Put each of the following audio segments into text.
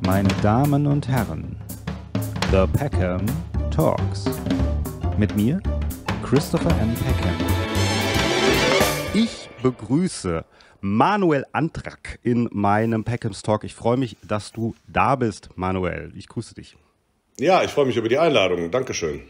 Meine Damen und Herren, The Peckham Talks. Mit mir, Christopher M. Peckham. Ich begrüße Manuel Antrak in meinem Peckhams Talk. Ich freue mich, dass du da bist, Manuel. Ich grüße dich. Ja, ich freue mich über die Einladung. Dankeschön.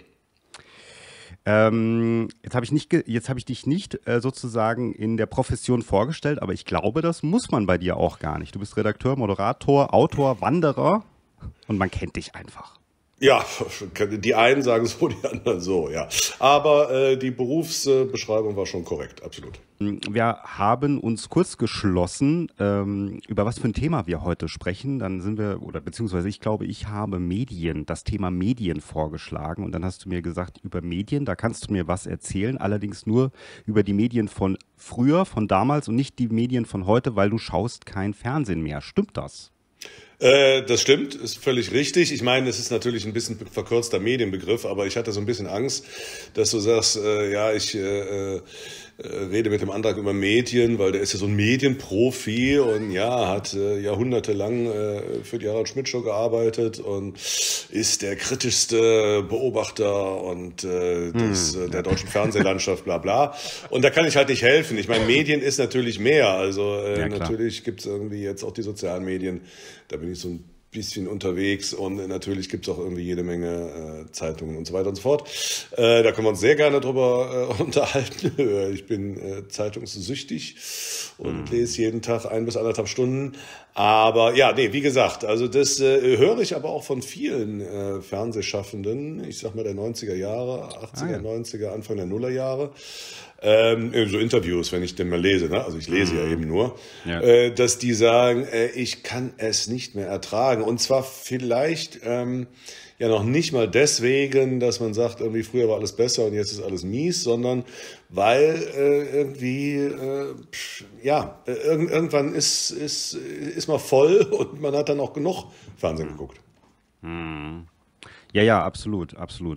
Jetzt habe ich dich nicht sozusagen in der Profession vorgestellt, aber ich glaube, das muss man bei dir auch gar nicht. Du bist Redakteur, Moderator, Autor, Wanderer und man kennt dich einfach. Ja, die einen sagen so, die anderen so, ja. Aber die Berufsbeschreibung war schon korrekt, absolut. Wir haben uns kurz geschlossen, über was für ein Thema wir heute sprechen. Dann sind wir, oder beziehungsweise ich glaube, ich habe das Thema Medien vorgeschlagen. Und dann hast du mir gesagt, über Medien, da kannst du mir was erzählen. Allerdings nur über die Medien von früher, von damals und nicht die Medien von heute, weil du schaust kein Fernsehen mehr. Stimmt das? Das stimmt, ist völlig richtig. Ich meine, es ist natürlich ein bisschen verkürzter Medienbegriff, aber ich hatte so ein bisschen Angst, dass du sagst, ich rede mit dem Antrag über Medien, weil der ist ja so ein Medienprofi und ja, hat jahrhundertelang für die Harald Schmidt Show gearbeitet und ist der kritischste Beobachter und der deutschen Fernsehlandschaft, bla bla. Und da kann ich halt nicht helfen. Ich meine, Medien ist natürlich mehr. Also natürlich gibt's irgendwie jetzt auch die sozialen Medien. Da bin ich so ein bisschen unterwegs und natürlich gibt's auch irgendwie jede Menge Zeitungen und so weiter und so fort. Da können wir uns sehr gerne drüber unterhalten. Ich bin zeitungssüchtig und lese jeden Tag 1 bis 1,5 Stunden. Aber ja, nee, wie gesagt, also das höre ich aber auch von vielen Fernsehschaffenden, ich sag mal der 90er Jahre, 80er, 90er, Anfang der Nullerjahre. So Interviews, wenn ich denn mal lese, ne? Also ich lese ja eben nur, dass die sagen, ich kann es nicht mehr ertragen. Und zwar vielleicht noch nicht mal deswegen, dass man sagt, irgendwie früher war alles besser und jetzt ist alles mies, sondern weil irgendwann ist man voll und man hat dann auch genug Fernsehen geguckt. Ja, absolut.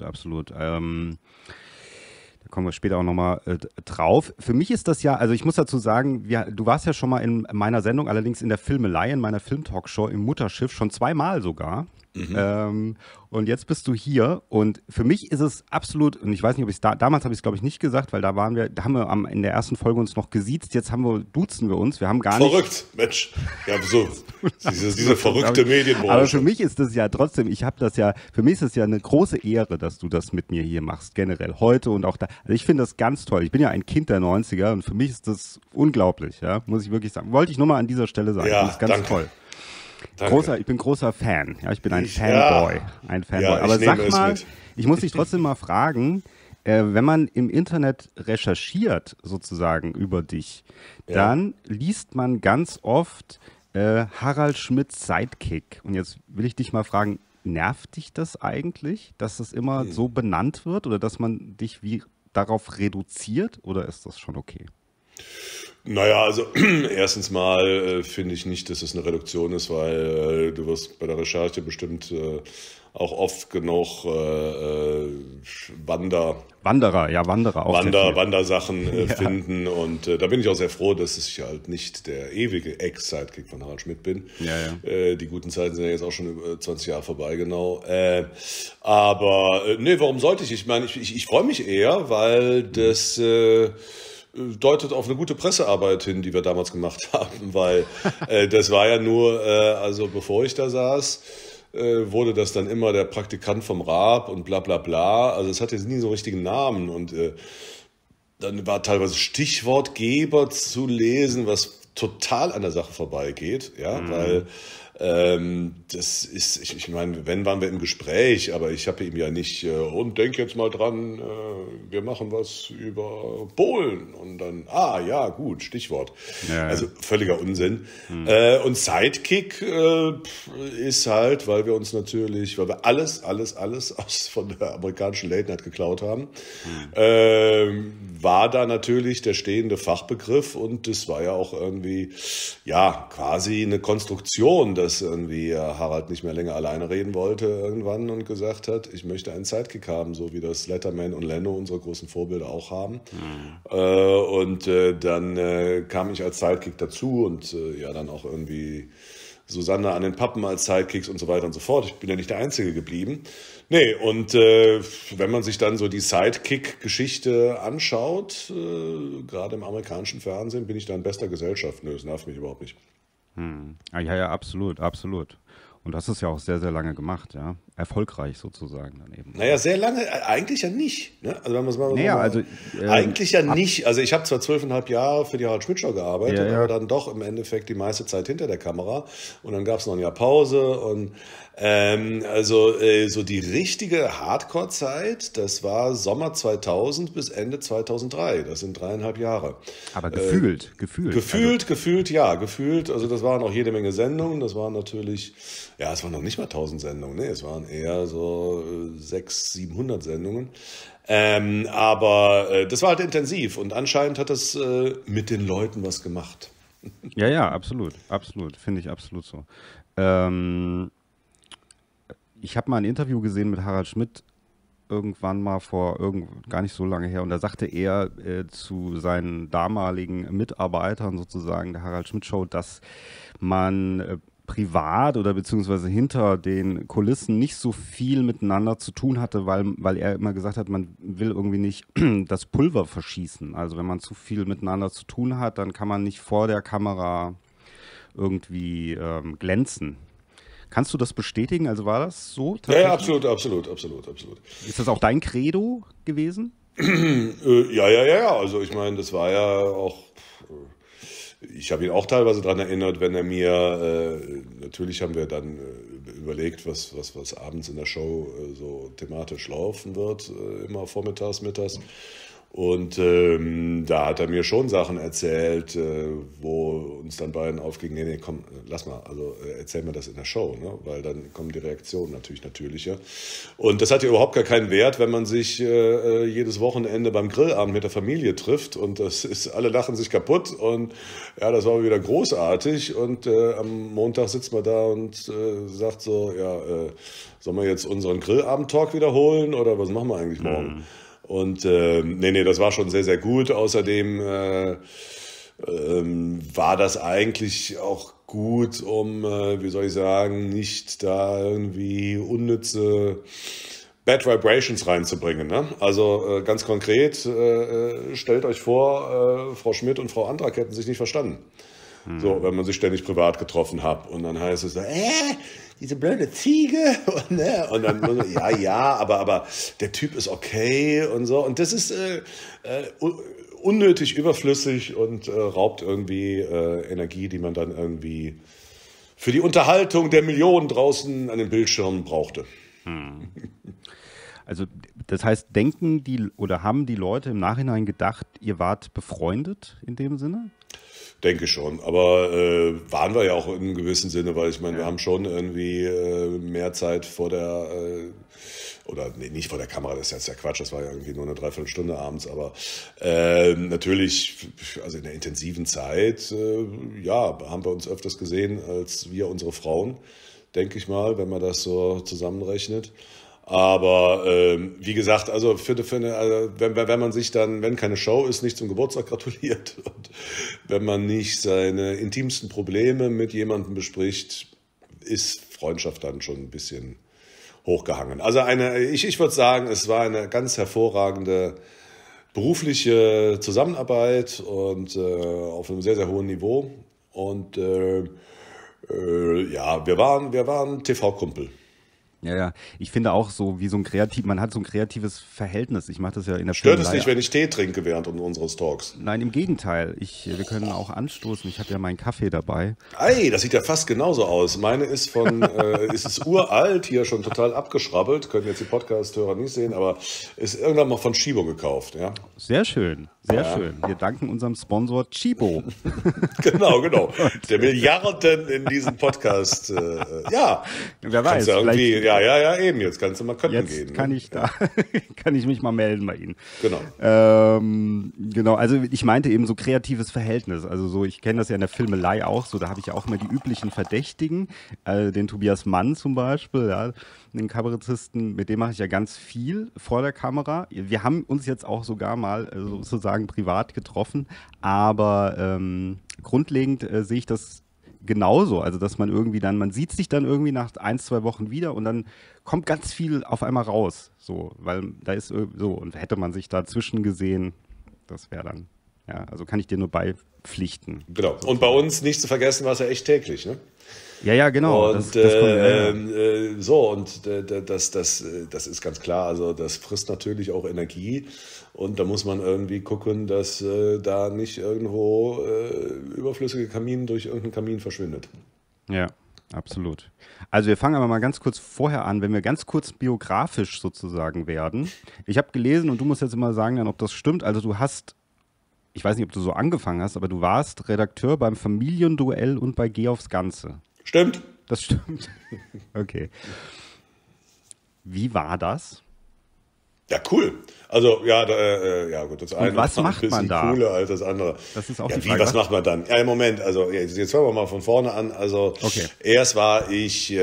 Kommen wir später auch nochmal drauf. Für mich ist das ja, also ich muss dazu sagen, du warst ja schon mal in meiner Sendung, allerdings in der Filmelei, in meiner Filmtalkshow im Mutterschiff, schon 2-mal sogar. Und jetzt bist du hier und für mich ist es absolut, und ich weiß nicht, ob ich es damals habe ich es glaube ich nicht gesagt, weil da haben wir in der ersten Folge uns noch gesiezt, jetzt duzen wir uns, wir haben gar nicht. Verrückt, Mensch. Ja, so, diese verrückte Medienbranche. Aber für mich ist das ja trotzdem, für mich ist es ja eine große Ehre, dass du das mit mir hier machst, generell, heute und auch da. Also ich finde das ganz toll. Ich bin ja ein Kind der 90er und für mich ist das unglaublich, ja, muss ich wirklich sagen. Wollte ich nur mal an dieser Stelle sagen. Ja, das ist ganz danke. toll. Danke. Ich bin großer Fan. Ja, ich bin ein Fanboy. Aber sag mal, ich muss dich trotzdem mal fragen, wenn man im Internet recherchiert sozusagen über dich, dann liest man ganz oft Harald Schmidts Sidekick. Und jetzt will ich dich mal fragen, nervt dich das eigentlich, dass das immer so benannt wird oder dass man dich darauf reduziert oder ist das schon okay? Naja, also erstens mal finde ich nicht, dass es eine Reduktion ist, weil du wirst bei der Recherche bestimmt auch oft genug Wandersachen finden und da bin ich auch sehr froh, dass ich halt nicht der ewige Ex-Sidekick von Harald Schmidt bin. Die guten Zeiten sind ja jetzt auch schon über 20 Jahre vorbei, genau. Aber warum sollte ich? Ich meine, ich freue mich eher, weil das deutet auf eine gute Pressearbeit hin, die wir damals gemacht haben, weil das war ja nur, also bevor ich da saß, wurde das dann immer der Praktikant vom Raab und bla bla bla, also es hatte nie so einen richtigen Namen und dann war teilweise Stichwortgeber zu lesen, was total an der Sache vorbeigeht, weil das ist, ich meine, wenn waren wir im Gespräch, aber ich habe ihm ja nicht, und denk jetzt mal dran, wir machen was über Polen und dann, gut, Stichwort. Also völliger Unsinn. Und Sidekick ist halt, weil wir alles von der amerikanischen Late Night geklaut haben, war da natürlich der stehende Fachbegriff und das war ja auch irgendwie, quasi eine Konstruktion, dass irgendwie Harald nicht mehr länger alleine reden wollte irgendwann und gesagt hat, ich möchte einen Sidekick haben, so wie das Letterman und Leno, unsere großen Vorbilder, auch haben. Dann kam ich als Sidekick dazu und dann auch irgendwie Susanne an den Pappen als Sidekicks und so weiter und so fort. Ich bin ja nicht der Einzige geblieben. Nee, und wenn man sich dann so die Sidekick-Geschichte anschaut, gerade im amerikanischen Fernsehen, bin ich da in bester Gesellschaft. Nö, das nervt mich überhaupt nicht. Ja, absolut, absolut. Und das ist ja auch sehr, sehr lange gemacht, ja. Erfolgreich sozusagen dann eben. Naja, sehr lange, eigentlich ja nicht. Ne? Also wenn man es mal, naja, also, eigentlich ja nicht. Also ich habe zwar 12,5 Jahre für die Harald Schmidt Show gearbeitet, aber dann doch im Endeffekt die meiste Zeit hinter der Kamera. Und dann gab es noch ein Jahr Pause. Und so die richtige Hardcore-Zeit, das war Sommer 2000 bis Ende 2003. Das sind 3,5 Jahre. Aber gefühlt. Gefühlt. Also das waren auch jede Menge Sendungen. Das waren natürlich, ja, es waren noch nicht mal 1000 Sendungen. Nee, es waren eher so 600, 700 Sendungen. Aber das war halt intensiv und anscheinend hat das mit den Leuten was gemacht. Ja, absolut. Finde ich absolut so. Ich habe mal ein Interview gesehen mit Harald Schmidt irgendwann mal gar nicht so lange her und da sagte er zu seinen damaligen Mitarbeitern sozusagen der Harald Schmidt Show, dass man privat oder beziehungsweise hinter den Kulissen nicht so viel miteinander zu tun hatte, weil er immer gesagt hat, man will irgendwie nicht das Pulver verschießen. Also wenn man zu viel miteinander zu tun hat, dann kann man nicht vor der Kamera irgendwie glänzen. Kannst du das bestätigen? Also war das so? Ja, absolut. Ist das auch dein Credo gewesen? Ja. Also ich meine, das war ja auch... Ich habe ihn auch teilweise daran erinnert, wenn er mir, natürlich haben wir dann überlegt, was abends in der Show so thematisch laufen wird, immer vormittags, mittags. Und da hat er mir schon Sachen erzählt, wo uns dann beiden aufging, nee, komm, lass mal, also erzähl mir das in der Show, ne? Weil dann kommen die Reaktionen natürlich natürlicher. Und das hat ja überhaupt gar keinen Wert, wenn man sich jedes Wochenende beim Grillabend mit der Familie trifft und alle lachen sich kaputt und ja, das war wieder großartig und am Montag sitzt man da und sagt so, ja, sollen wir jetzt unseren Grillabend-Talk wiederholen oder was machen wir eigentlich morgen? Und nee, das war schon sehr, sehr gut. Außerdem war das eigentlich auch gut, um, wie soll ich sagen, nicht da irgendwie unnütze Bad Vibrations reinzubringen. Ne? Also ganz konkret, stellt euch vor, Frau Schmidt und Frau Andrak hätten sich nicht verstanden. So, wenn man sich ständig privat getroffen hat. Und dann heißt es, diese blöde Ziege. Und dann, ja, aber der Typ ist okay und so. Und das ist unnötig überflüssig und raubt irgendwie Energie, die man dann irgendwie für die Unterhaltung der Millionen draußen an den Bildschirmen brauchte. Also das heißt, denken die oder haben die Leute im Nachhinein gedacht, ihr wart befreundet in dem Sinne? Denke schon, aber waren wir ja auch in einem gewissen Sinne, weil ich meine, wir haben schon irgendwie mehr Zeit vor der, oder nee, nicht vor der Kamera, das ist jetzt ja Quatsch, das war ja irgendwie nur eine Dreiviertelstunde abends, aber natürlich, also in der intensiven Zeit, ja, haben wir uns öfters gesehen als wir unsere Frauen, denke ich mal, wenn man das so zusammenrechnet. Aber wie gesagt, also wenn man sich dann, wenn keine Show ist, nicht zum Geburtstag gratuliert und wenn man nicht seine intimsten Probleme mit jemandem bespricht, ist Freundschaft dann schon ein bisschen hochgehangen. Also ich würde sagen, es war eine ganz hervorragende berufliche Zusammenarbeit und auf einem sehr, sehr hohen Niveau. Und ja, wir waren TV-Kumpel. Ja, ich finde auch so, wie so ein man hat so ein kreatives Verhältnis. Ich mache das ja in der Stört es nicht, wenn ich Tee trinke während unseres Talks? Nein, im Gegenteil. Wir können auch anstoßen. Ich habe ja meinen Kaffee dabei. Ey, das sieht ja fast genauso aus. Meine ist ist es uralt, hier schon total abgeschrabbelt. Können jetzt die Podcast-Hörer nicht sehen, aber ist irgendwann mal von Chibo gekauft, ja. Sehr schön, sehr schön. Wir danken unserem Sponsor Chibo. Genau. Der Milliarden in diesem Podcast. Ja, wer weiß. Ja, eben. Jetzt kannst du mal köppen gehen. Jetzt kann ich mich mal melden bei Ihnen. Genau. Genau, also ich meinte eben so kreatives Verhältnis. Also so, ich kenne das ja in der Filmelei auch so, da habe ich ja auch immer die üblichen Verdächtigen, den Tobias Mann zum Beispiel, ja, den Kabarettisten, mit dem mache ich ja ganz viel vor der Kamera. Wir haben uns jetzt auch sogar mal sozusagen privat getroffen, aber grundlegend sehe ich das genauso. Also, dass man irgendwie dann, man sieht sich dann irgendwie nach 1-2 Wochen wieder und dann kommt ganz viel auf einmal raus. So, weil da ist so, und hätte man sich dazwischen gesehen, das wäre dann, ja, also kann ich dir nur beipflichten. Genau. Und bei uns nicht zu vergessen, war es ja echt täglich, ne? Ja, genau. Und das ist ganz klar. Also das frisst natürlich auch Energie und da muss man irgendwie gucken, dass da nicht irgendwo überflüssige Kamin durch irgendeinen Kamin verschwindet. Ja, absolut. Also wir fangen aber mal ganz kurz vorher an, wenn wir ganz kurz biografisch sozusagen werden. Ich habe gelesen und du musst jetzt immer sagen, dann, ob das stimmt. Also du hast, ich weiß nicht, ob du so angefangen hast, aber du warst Redakteur beim Familienduell und bei Geh aufs Ganze. Stimmt. Das stimmt. Okay. Wie war das? Ja, cool. Also, ja, gut, das eine was macht ein bisschen man da? Cooler als das andere. Das ist auch ja, die Frage. Was macht man dann? Ja, im Moment, also jetzt fangen wir mal von vorne an. Also, okay. Erst war ich,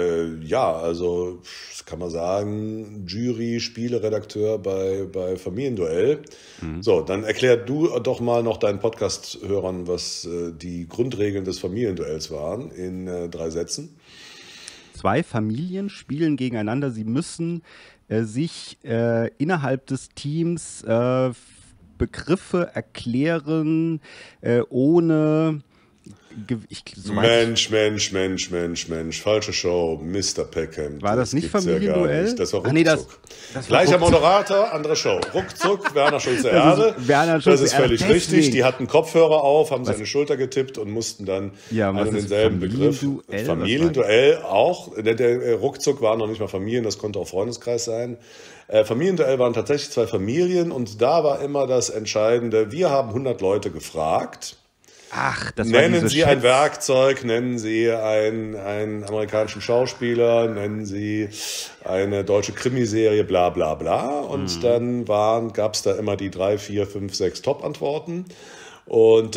also, das kann man sagen, Jury-Spieleredakteur bei Familienduell. Mhm. So, dann erklär du doch mal noch deinen Podcast-Hörern, was die Grundregeln des Familienduells waren, in 3 Sätzen. 2 Familien spielen gegeneinander. Sie müssen sich innerhalb des Teams Begriffe erklären, ohne... Mensch, falsche Show, Mr. Peckham. War das nicht Familienduell? Ja, das war Ruckzuck. Gleicher Moderator, andere Show. Ruckzuck, Werner Schulze-Erde. Das ist völlig richtig. Die hatten Kopfhörer auf, haben seine Schulter getippt und mussten dann einen denselben Begriff. Familienduell auch. Der Ruckzuck war noch nicht mal Familien, das konnte auch Freundeskreis sein. Familienduell waren tatsächlich 2 Familien und da war immer das Entscheidende, wir haben 100 Leute gefragt. Ach, das war nennen Sie ein Werkzeug, nennen Sie einen amerikanischen Schauspieler, nennen Sie eine deutsche Krimiserie, bla bla bla. Und dann gab es da immer die 3, 4, 5, 6 Top-Antworten. Und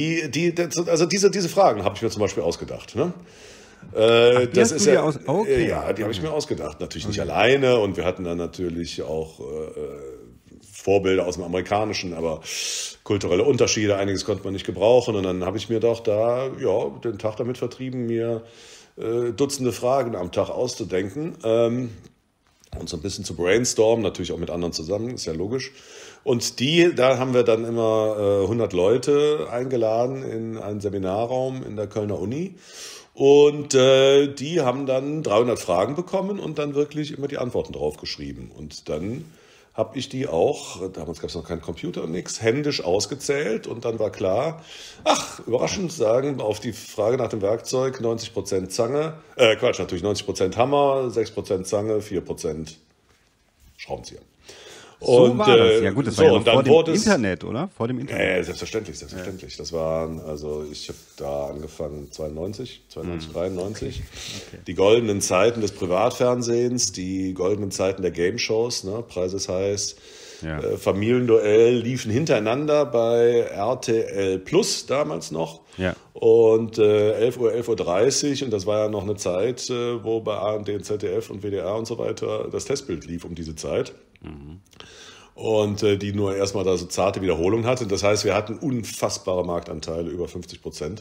diese Fragen habe ich mir zum Beispiel ausgedacht. Ne? Das ist ja, okay. Ja, die habe ich mir ausgedacht. Natürlich nicht alleine und wir hatten dann natürlich auch Vorbilder aus dem Amerikanischen, aber kulturelle Unterschiede, einiges konnte man nicht gebrauchen. Und dann habe ich mir doch den Tag damit vertrieben, mir Dutzende Fragen am Tag auszudenken und so ein bisschen zu brainstormen, natürlich auch mit anderen zusammen, ist ja logisch. Und da haben wir dann immer 100 Leute eingeladen in einen Seminarraum in der Kölner Uni. Und die haben dann 300 Fragen bekommen und dann wirklich immer die Antworten drauf geschrieben. Und dann habe ich die auch, damals gab es noch keinen Computer und nichts, händisch ausgezählt und dann war klar, überraschend sagen, auf die Frage nach dem Werkzeug 90% Zange, natürlich 90% Hammer, 6% Zange, 4% Schraubenzieher. So war das. Ja gut, das war ja noch vor dem Internet, oder? Vor dem Internet. Ja, selbstverständlich. Ja. Das waren, also ich habe da angefangen 93, 93. Okay. Die goldenen Zeiten des Privatfernsehens, die goldenen Zeiten der Game-Shows, ne? Preis ist heiß. Ja. Familienduell liefen hintereinander bei RTL Plus damals noch. Ja. Und 11 Uhr, 11.30 Uhr. Und das war ja noch eine Zeit, wo bei ARD, ZDF und WDR und so weiter das Testbild lief um diese Zeit. Mhm. Und die nur erstmal da so zarte Wiederholungen hatte. Das heißt, wir hatten unfassbare Marktanteile, über 50%.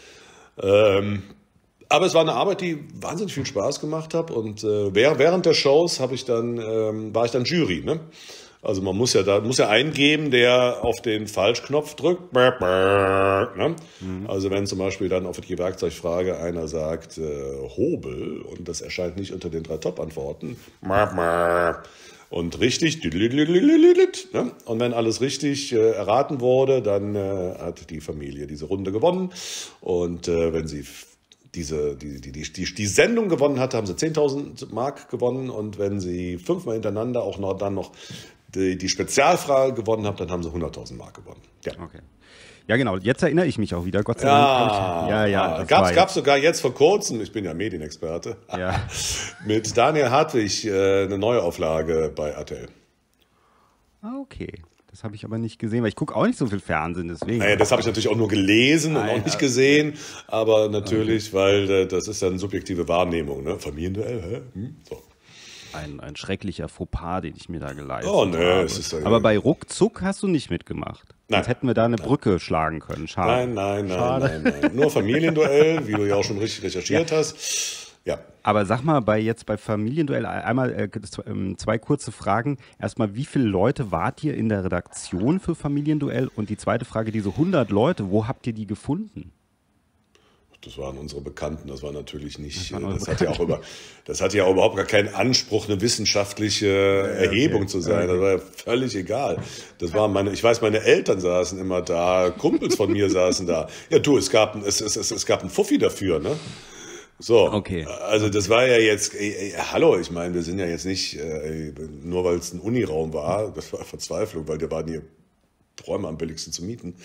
Aber es war eine Arbeit, die wahnsinnig viel Spaß gemacht hat. Und während der Shows war ich dann Jury, ne? Also man muss ja eingeben, der auf den Falschknopf drückt. Ne? Mhm. Also wenn zum Beispiel dann auf die Werkzeugfrage einer sagt Hobel und das erscheint nicht unter den 3 Top-Antworten. Und richtig. Ne? Und wenn alles richtig erraten wurde, dann hat die Familie diese Runde gewonnen. Und wenn sie die Sendung gewonnen hatte, haben sie 10.000 Mark gewonnen. Und wenn sie 5-mal hintereinander auch noch die Spezialfrage gewonnen haben, dann haben sie 100.000 Mark gewonnen. Ja. Okay. Ja, genau. Jetzt erinnere ich mich auch wieder. Gott sei Dank. Ja. Gab's sogar jetzt vor kurzem, ich bin ja Medienexperte, mit Daniel Hartwig eine Neuauflage bei RTL. Okay. Das habe ich aber nicht gesehen, weil ich gucke auch nicht so viel Fernsehen, deswegen. Naja, das habe ich natürlich auch nur gelesen und auch nicht gesehen, aber natürlich, weil das ist ja eine subjektive Wahrnehmung, ne? Familienduell, So. Ein schrecklicher Fauxpas, den ich mir da geleistet habe. Es ist aber bei Ruckzuck hast du nicht mitgemacht. Sonst hätten wir da eine Brücke schlagen können. Schade. Nein. Nur Familienduell, wie du ja auch schon richtig recherchiert hast. Ja. Aber sag mal, bei Familienduell einmal 2 kurze Fragen. Erstmal, wie viele Leute wart ihr in der Redaktion für Familienduell? Und die zweite Frage, diese 100 Leute, wo habt ihr die gefunden? Das waren unsere Bekannten, das war natürlich nicht, das hatte ja auch überhaupt gar keinen Anspruch, eine wissenschaftliche Erhebung zu sein. Das war ja völlig egal. Das war meine Eltern saßen immer da, Kumpels von mir saßen da. Ja, du, es gab einen Fuffi dafür, ne? So, okay. Also das war ja jetzt, hallo, ich meine, wir sind ja jetzt nicht, nur weil es ein Uniraum war, das war Verzweiflung, weil der war nie Räume am billigsten zu mieten.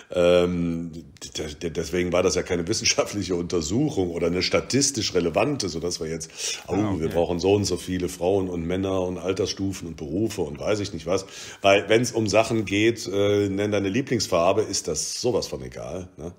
Deswegen war das ja keine wissenschaftliche Untersuchung oder eine statistisch relevante, sodass wir jetzt, wir brauchen so und so viele Frauen und Männer und Altersstufen und Berufe und weiß ich nicht was. Weil wenn es um Sachen geht, nenn deine Lieblingsfarbe, ist das sowas von egal. Ne?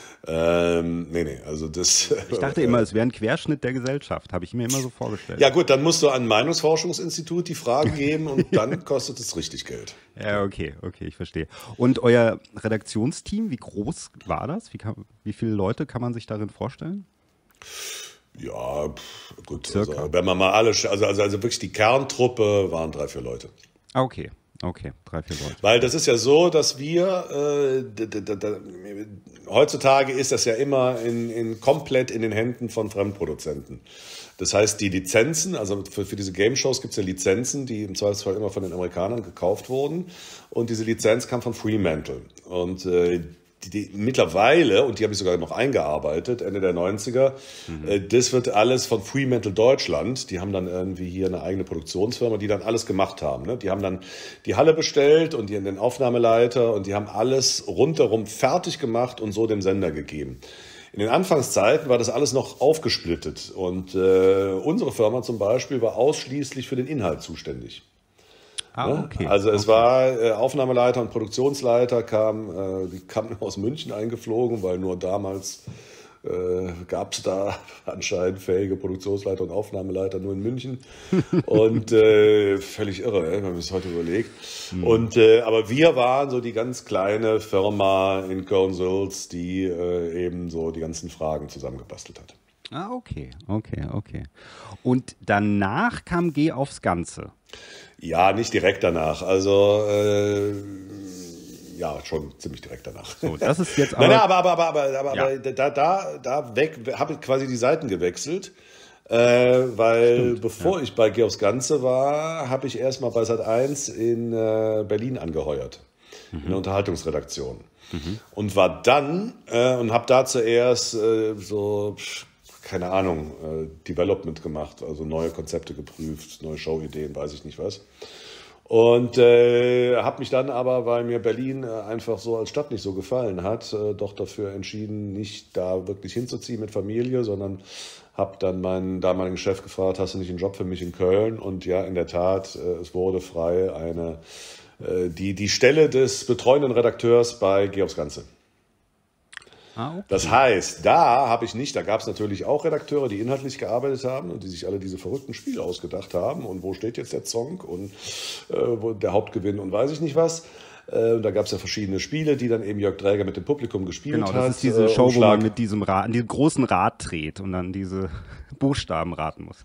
Also das. Ich dachte immer, es wäre ein Querschnitt der Gesellschaft, habe ich mir immer so vorgestellt. Ja gut, dann musst du an ein Meinungsforschungsinstitut die Fragen geben und dann kostet es richtig Geld. Ja, okay, ich verstehe. Und euer Redaktionsteam, wie groß war das? Wie viele Leute kann man sich darin vorstellen? Ja, gut, also, wenn man mal alle, also wirklich die Kerntruppe waren 3, 4 Leute. Okay, 3, 4 Leute. Weil das ist ja so, dass wir, heutzutage ist das ja immer komplett in den Händen von Fremdproduzenten. Das heißt, die Lizenzen, also für diese Game-Shows gibt es ja Lizenzen, die im Zweifelsfall immer von den Amerikanern gekauft wurden. Und diese Lizenz kam von Fremantle. Und die mittlerweile, und die habe ich sogar noch eingearbeitet, Ende der 90er, das wird alles von Fremantle Deutschland, die haben dann irgendwie hier eine eigene Produktionsfirma, die dann alles gemacht haben. Ne? Die haben dann die Halle bestellt und den Aufnahmeleiter und die haben alles rundherum fertig gemacht und so dem Sender gegeben. In den Anfangszeiten war das alles noch aufgesplittet und unsere Firma zum Beispiel war ausschließlich für den Inhalt zuständig. Okay. Also es war Aufnahmeleiter und Produktionsleiter die kamen aus München eingeflogen, weil nur damals gab es da anscheinend fähige Produktionsleiter und Aufnahmeleiter nur in München und völlig irre, wenn man es heute überlegt. Und aber wir waren so die ganz kleine Firma in Köln-Sülz, die eben so die ganzen Fragen zusammengebastelt hat. Okay. Und danach kam Geh aufs Ganze. Ja, nicht direkt danach. Also ja, schon ziemlich direkt danach. So, das ist jetzt aber. Nein, aber da habe ich quasi die Seiten gewechselt, weil bevor ich bei Geh aufs Ganze war, habe ich erstmal bei Sat.1 in Berlin angeheuert, in der Unterhaltungsredaktion. Und war dann und habe da zuerst keine Ahnung, Development gemacht, also neue Konzepte geprüft, neue Showideen, weiß ich nicht was. Und habe mich dann aber, weil mir Berlin einfach so als Stadt nicht so gefallen hat, doch dafür entschieden, nicht da wirklich hinzuziehen mit Familie, sondern habe dann meinen damaligen Chef gefragt, hast du nicht einen Job für mich in Köln? Und ja, in der Tat, es wurde frei die Stelle des betreuenden Redakteurs bei Geh aufs Ganze. Okay. Das heißt, da gab es natürlich auch Redakteure, die inhaltlich gearbeitet haben und die sich alle diese verrückten Spiele ausgedacht haben und wo steht jetzt der Zonk und wo der Hauptgewinn und weiß ich nicht was. Und da gab es ja verschiedene Spiele, die dann eben Jörg Dräger mit dem Publikum gespielt hat. Genau, das ist diese Show, wo man mit diesem großen Rad dreht und dann diese Buchstaben raten muss.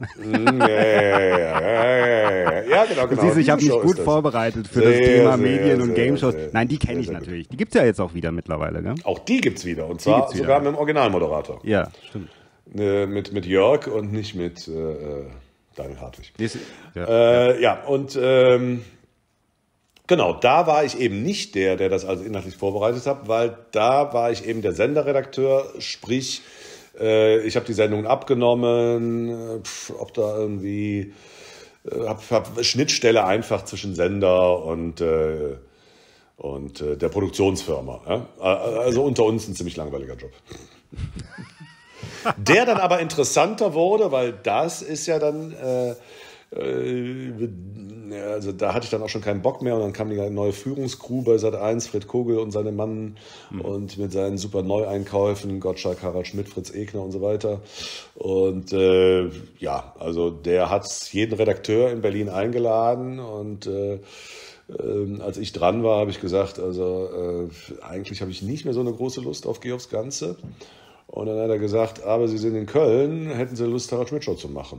Ja, genau. Siehst du, ich habe mich gut vorbereitet für das Thema Medien und Game-Shows. Nein, die kenne ich natürlich. Die gibt es ja jetzt auch wieder mittlerweile, gell? Auch die gibt es wieder. Und zwar sogar mit dem Originalmoderator. Ja, stimmt. Mit Jörg und nicht mit Daniel Hartwig. Genau, da war ich eben nicht der das also inhaltlich vorbereitet hat, weil da war ich eben der Senderredakteur, sprich, ich habe die Sendungen abgenommen, ob da irgendwie, hab Schnittstelle einfach zwischen Sender und der Produktionsfirma. Ja? Also unter uns ein ziemlich langweiliger Job. Der dann aber interessanter wurde, weil das ist ja dann... also da hatte ich dann auch schon keinen Bock mehr und dann kam die neue Führungskrew bei Sat.1, Fred Kogel und seine Mann und mit seinen super Neueinkäufen, Gottschalk, Harald Schmidt, Fritz Egner und so weiter. Und also der hat jeden Redakteur in Berlin eingeladen und als ich dran war, habe ich gesagt, also eigentlich habe ich nicht mehr so eine große Lust auf Geh aufs Ganze. Und dann hat er gesagt, aber Sie sind in Köln, hätten Sie Lust, Harald Schmidt Show zu machen?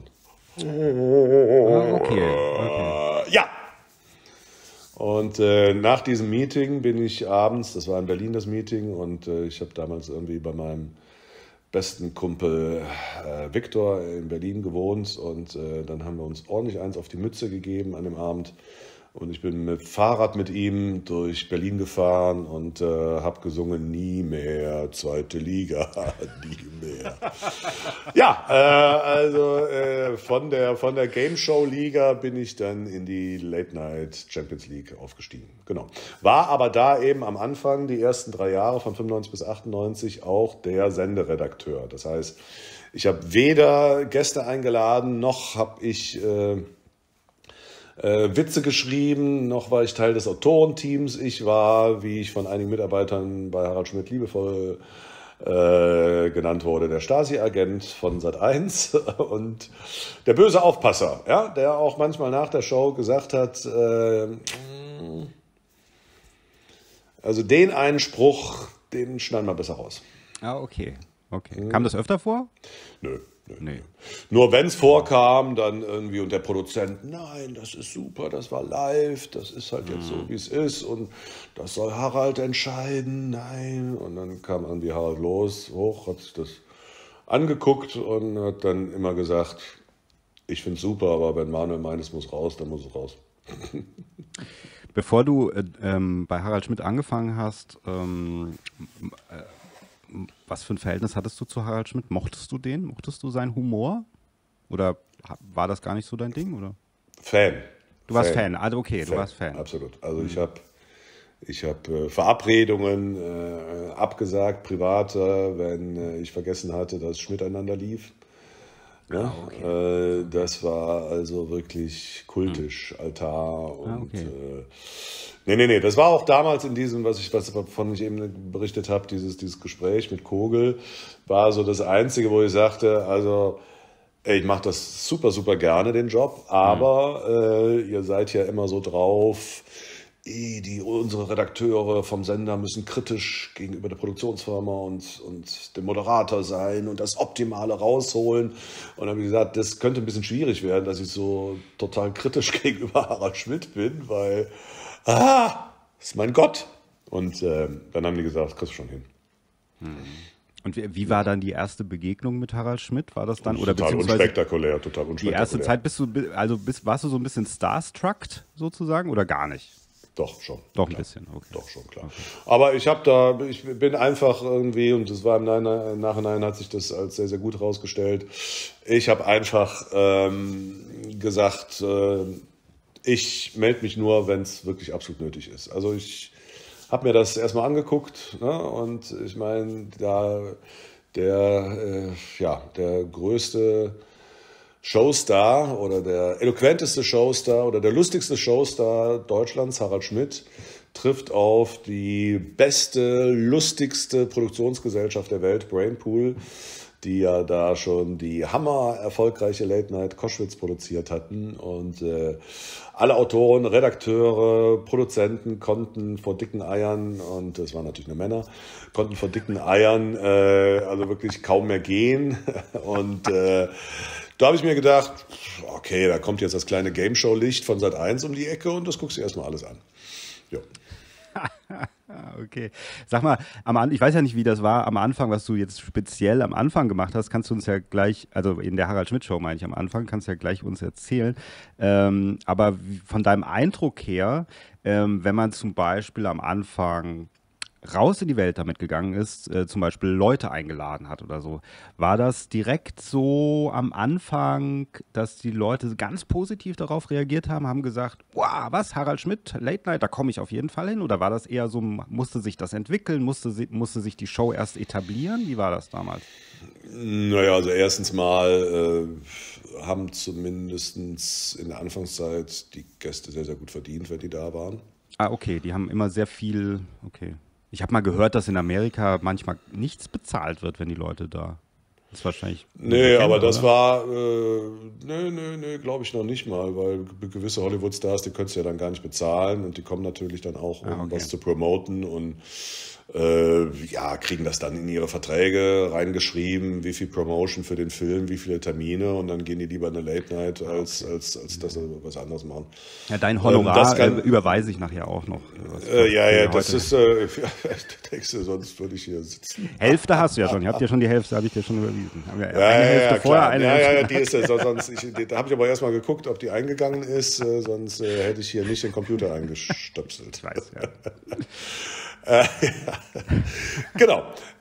Okay. Ja! Und nach diesem Meeting bin ich abends, das war in Berlin das Meeting, und ich habe damals irgendwie bei meinem besten Kumpel Viktor in Berlin gewohnt, und dann haben wir uns ordentlich eins auf die Mütze gegeben an dem Abend. Und ich bin mit Fahrrad mit ihm durch Berlin gefahren und habe gesungen, nie mehr zweite Liga, nie mehr. Ja, also von der Game Show Liga bin ich dann in die Late Night Champions League aufgestiegen. Genau. War aber da eben am Anfang, die ersten 3 Jahre von 95 bis 98, auch der Senderedakteur. Das heißt, ich habe weder Gäste eingeladen, noch habe ich Witze geschrieben, noch war ich Teil des Autorenteams. Ich war, wie ich von einigen Mitarbeitern bei Harald Schmidt liebevoll genannt wurde, der Stasi-Agent von Sat.1 und der böse Aufpasser, ja, der auch manchmal nach der Show gesagt hat, also den einen Spruch, den schneiden wir besser raus. Ah, okay. Kam das öfter vor? Nö. Nee. Nur wenn es vorkam, dann irgendwie und der Produzent, nein, das ist super, das war live, das ist halt jetzt so, wie es ist und das soll Harald entscheiden, nein. Und dann kam irgendwie Harald hoch, hat sich das angeguckt und hat dann immer gesagt, ich finde es super, aber wenn Manuel meint, es muss raus, dann muss es raus. Bevor du bei Harald Schmidt angefangen hast, was für ein Verhältnis hattest du zu Harald Schmidt? Mochtest du den? Mochtest du seinen Humor? Oder war das gar nicht so dein Ding? Oder? Fan. Du warst Fan, also okay, du warst Fan. Absolut. Also ich hab Verabredungen abgesagt, private, wenn ich vergessen hatte, dass Schmidt einander lief. Ja? Okay. Das war also wirklich kultisch, Altar und Nee, das war auch damals in diesem, wovon ich eben berichtet habe, dieses Gespräch mit Kogel, war so das Einzige, wo ich sagte, also ich mache das super, super gerne, den Job, aber ihr seid ja immer so drauf, unsere Redakteure vom Sender müssen kritisch gegenüber der Produktionsfirma und dem Moderator sein und das Optimale rausholen. Und dann habe ich gesagt, das könnte ein bisschen schwierig werden, dass ich so total kritisch gegenüber Harald Schmidt bin, weil das ist mein Gott. Und dann haben die gesagt, das kriegst du schon hin. Und wie war dann die erste Begegnung mit Harald Schmidt? War das dann? Total unspektakulär. Die erste Zeit warst du so ein bisschen starstruckt sozusagen oder gar nicht? Doch, schon. Doch ein bisschen, okay. Doch, schon, klar. Okay. Aber ich bin einfach irgendwie, und das war im Nachhinein hat sich das als sehr, sehr gut herausgestellt, ich habe einfach gesagt, ich melde mich nur, wenn es wirklich absolut nötig ist. Also ich habe mir das erstmal angeguckt, ne, und ich meine, der größte Showstar oder der eloquenteste Showstar oder der lustigste Showstar Deutschlands, Harald Schmidt, trifft auf die beste, lustigste Produktionsgesellschaft der Welt, Brainpool, die ja da schon die hammer erfolgreiche Late Night Koschwitz produziert hatten. Und alle Autoren, Redakteure, Produzenten konnten vor dicken Eiern, und es waren natürlich nur Männer, konnten vor dicken Eiern also wirklich kaum mehr gehen. Und da habe ich mir gedacht, okay, da kommt jetzt das kleine Game-Show-Licht von Sat.1 um die Ecke und das guckst du erstmal alles an. Jo. Okay. Sag mal, ich weiß ja nicht, wie das war am Anfang, was du jetzt speziell am Anfang gemacht hast, kannst du uns ja gleich, also in der Harald Schmidt Show meine ich am Anfang, kannst du ja gleich uns erzählen. Aber von deinem Eindruck her, wenn man zum Beispiel am Anfang raus in die Welt damit gegangen ist, zum Beispiel Leute eingeladen hat oder so. War das direkt so am Anfang, dass die Leute ganz positiv darauf reagiert haben gesagt, wow, was, Harald Schmidt, Late Night, da komme ich auf jeden Fall hin? Oder war das eher so, musste sich das entwickeln, musste sich die Show erst etablieren? Wie war das damals? Naja, also erstens mal haben zumindest in der Anfangszeit die Gäste sehr, sehr gut verdient, wenn die da waren. Ah, okay, die haben immer sehr viel, okay. Ich habe mal gehört, dass in Amerika manchmal nichts bezahlt wird, wenn die Leute da Das ist wahrscheinlich. Nee, aber das war, nee, glaube ich noch nicht mal, weil gewisse Hollywood-Stars, die können es ja dann gar nicht bezahlen und die kommen natürlich dann auch, um was zu promoten und kriegen das dann in ihre Verträge reingeschrieben, wie viel Promotion für den Film, wie viele Termine und dann gehen die lieber in eine Late Night, als dass sie was anderes machen. Ja, dein Honorar überweise ich nachher auch noch. Das ist, denkst du, sonst würde ich hier sitzen. Hälfte hast du ja schon, ihr habt ja schon die Hälfte, habe ich dir schon überwiesen. Die ist ja, sonst, da habe ich aber erstmal geguckt, ob die eingegangen ist, sonst hätte ich hier nicht den Computer eingestöpselt. Ich weiß, ja. Genau.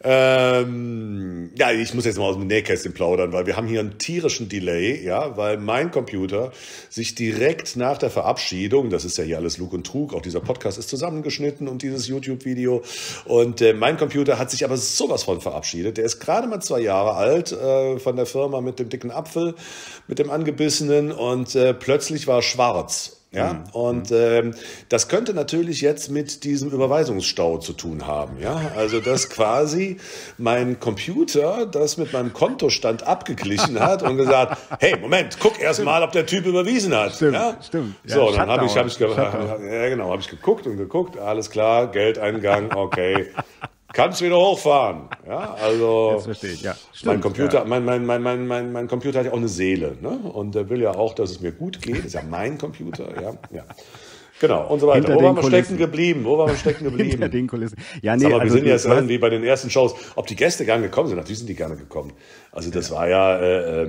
Ich muss jetzt mal aus dem Nähkästchen plaudern, weil wir haben hier einen tierischen Delay, ja, weil mein Computer sich direkt nach der Verabschiedung, das ist ja hier alles Lug und Trug, auch dieser Podcast ist zusammengeschnitten und dieses YouTube-Video und mein Computer hat sich aber sowas von verabschiedet. Der ist gerade mal 2 Jahre alt, von der Firma mit dem dicken Apfel, mit dem angebissenen und plötzlich war schwarz. Ja, und das könnte natürlich jetzt mit diesem Überweisungsstau zu tun haben. Ja, also dass quasi mein Computer das mit meinem Kontostand abgeglichen hat und gesagt, hey, Moment, guck erst mal, ob der Typ überwiesen hat. Stimmt, ja? Stimmt. Ja, so, dann habe ich geguckt, alles klar, Geldeingang, okay. Kannst wieder hochfahren. Ja, also das verstehe ich, ja. Stimmt, mein Computer, mein Computer hat ja auch eine Seele, ne? Und der will ja auch, dass es mir gut geht. Das ist ja mein Computer, ja. Genau, und so weiter. Wo waren wir stecken geblieben? Hinter den Kulissen. Ja, nee, aber wir sind jetzt irgendwie bei den ersten Shows. Ob die Gäste gerne gekommen sind? Natürlich sind die gerne gekommen. Also das war ja,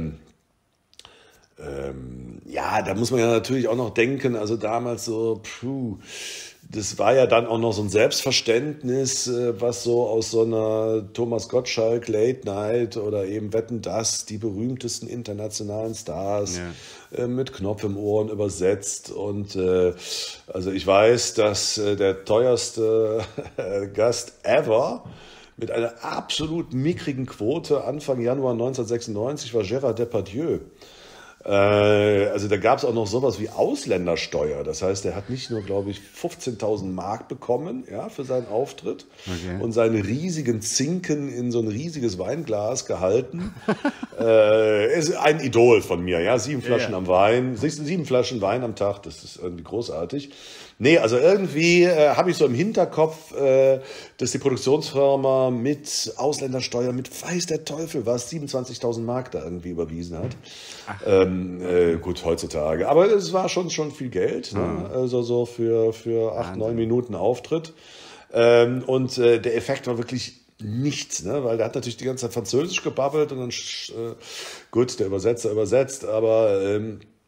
da muss man ja natürlich auch noch denken, also damals so, das war ja dann auch noch so ein Selbstverständnis, was so aus so einer Thomas Gottschalk Late Night oder eben Wetten, dass die berühmtesten internationalen Stars mit Knopf im Ohren übersetzt. Und also ich weiß, dass der teuerste Gast ever mit einer absolut mickrigen Quote Anfang Januar 1996 war Gérard Depardieu. Also da gab es auch noch sowas wie Ausländersteuer. Das heißt, er hat nicht nur, glaube ich, 15.000 Mark bekommen, ja, für seinen Auftritt und seine riesigen Zinken in so ein riesiges Weinglas gehalten. Ist ein Idol von mir, ja, 7 Flaschen am Wein, 7 Flaschen Wein am Tag, das ist irgendwie großartig. Nee, also irgendwie habe ich so im Hinterkopf, dass die Produktionsfirma mit Ausländersteuer, mit weiß der Teufel was, 27.000 Mark da irgendwie überwiesen hat. Gut, heutzutage. Aber es war schon viel Geld, ne? Also so für 8-9 Minuten Auftritt. Und der Effekt war wirklich nichts, ne? Weil der hat natürlich die ganze Zeit Französisch gebabbelt und dann, gut, der Übersetzer übersetzt, aber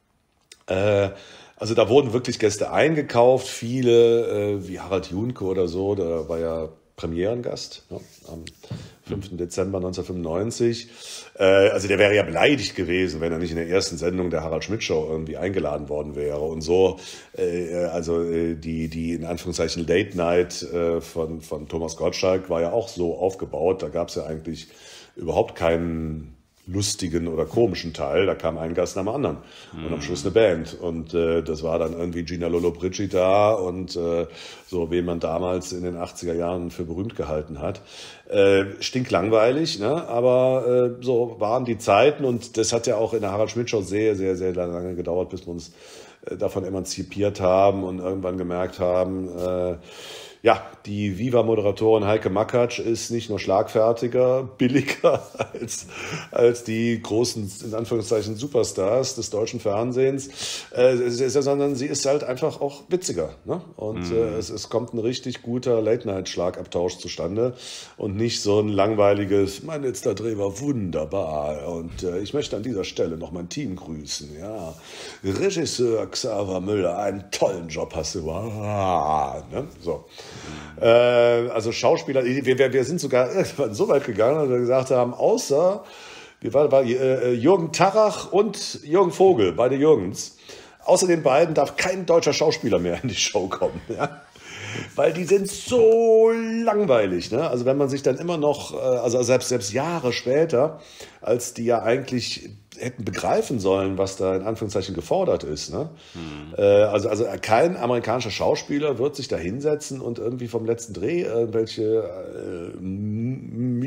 also da wurden wirklich Gäste eingekauft, viele, wie Harald Junke oder so, der war ja Premierengast, ne, am 5. Dezember 1995. Also der wäre ja beleidigt gewesen, wenn er nicht in der ersten Sendung der Harald Schmidt Show irgendwie eingeladen worden wäre. Und so, die in Anführungszeichen Late Night von Thomas Gottschalk war ja auch so aufgebaut. Da gab es ja eigentlich überhaupt keinen lustigen oder komischen Teil, da kam ein Gast nach dem anderen und am Schluss eine Band und das war dann irgendwie Gina Lollobrigida und so, wen man damals in den 80er Jahren für berühmt gehalten hat. Stinklangweilig, ne? Aber so waren die Zeiten und das hat ja auch in der Harald Schmidt Show sehr, sehr, sehr lange gedauert, bis wir uns davon emanzipiert haben und irgendwann gemerkt haben, die Viva-Moderatorin Heike Makatsch ist nicht nur schlagfertiger, billiger als die großen, in Anführungszeichen, Superstars des deutschen Fernsehens, sondern sie ist halt einfach auch witziger. Ne? Und es kommt ein richtig guter Late-Night-Schlagabtausch zustande und nicht so ein langweiliges, mein letzter Dreh war wunderbar und ich möchte an dieser Stelle noch mein Team grüßen. Ja. Regisseur Xaver Müller, einen tollen Job hast du. Ne? So. Also Schauspieler, wir sind sogar irgendwann so weit gegangen, dass wir gesagt haben, außer Jürgen Tarach und Jürgen Vogel, beide Jürgens, außer den beiden darf kein deutscher Schauspieler mehr in die Show kommen. Ja? Weil die sind so langweilig. Ne? Also wenn man sich dann immer noch, also selbst Jahre später, als die ja eigentlich hätten begreifen sollen, was da in Anführungszeichen gefordert ist. Ne? Also kein amerikanischer Schauspieler wird sich da hinsetzen und irgendwie vom letzten Dreh irgendwelche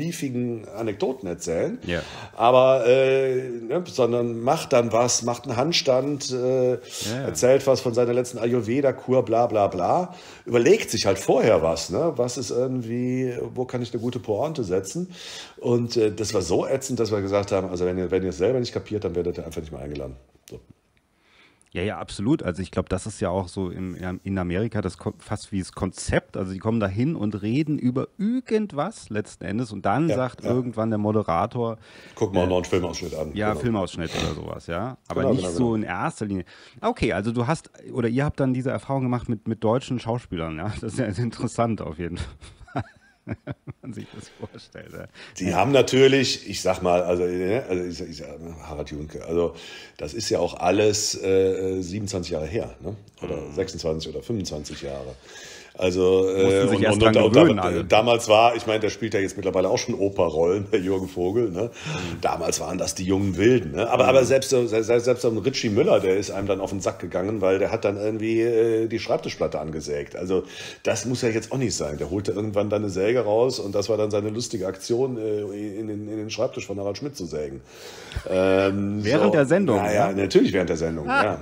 briefigen Anekdoten erzählen. Ja. Aber, sondern macht dann was, macht einen Handstand, erzählt was von seiner letzten Ayurveda-Kur, bla bla bla. Überlegt sich halt vorher was, ne? Was ist irgendwie, wo kann ich eine gute Pointe setzen? Und das war so ätzend, dass wir gesagt haben, also wenn ihr es selber nicht kapiert, dann werdet ihr einfach nicht mehr eingeladen. So. Ja, ja, absolut. Also ich glaube, das ist ja auch so in Amerika fast wie das Konzept. Also die kommen da hin und reden über irgendwas letzten Endes und dann sagt irgendwann der Moderator. Guck mal noch einen Filmausschnitt an. Ja, genau. Filmausschnitt oder sowas, ja. Aber nicht so in erster Linie. Okay, also ihr habt dann diese Erfahrung gemacht mit deutschen Schauspielern, ja. Das ist ja interessant auf jeden Fall. Wenn man sich das vorstellt. Ja. Die haben natürlich, ich sag mal, ich sag, Harald Junke, also das ist ja auch alles 27 Jahre her, ne? Oder 26 oder 25 Jahre. Also damals war, ich meine, der spielt ja jetzt mittlerweile auch schon Operrollen, der Jürgen Vogel. Ne? Damals waren das die jungen Wilden. Ne? Aber selbst so ein Richie Müller, der ist einem dann auf den Sack gegangen, weil der hat dann irgendwie die Schreibtischplatte angesägt. Also das muss ja jetzt auch nicht sein. Der holte irgendwann dann eine Säge raus und das war dann seine lustige Aktion, in den Schreibtisch von Harald Schmidt zu sägen. Während der Sendung? Ja, natürlich während der Sendung, ja.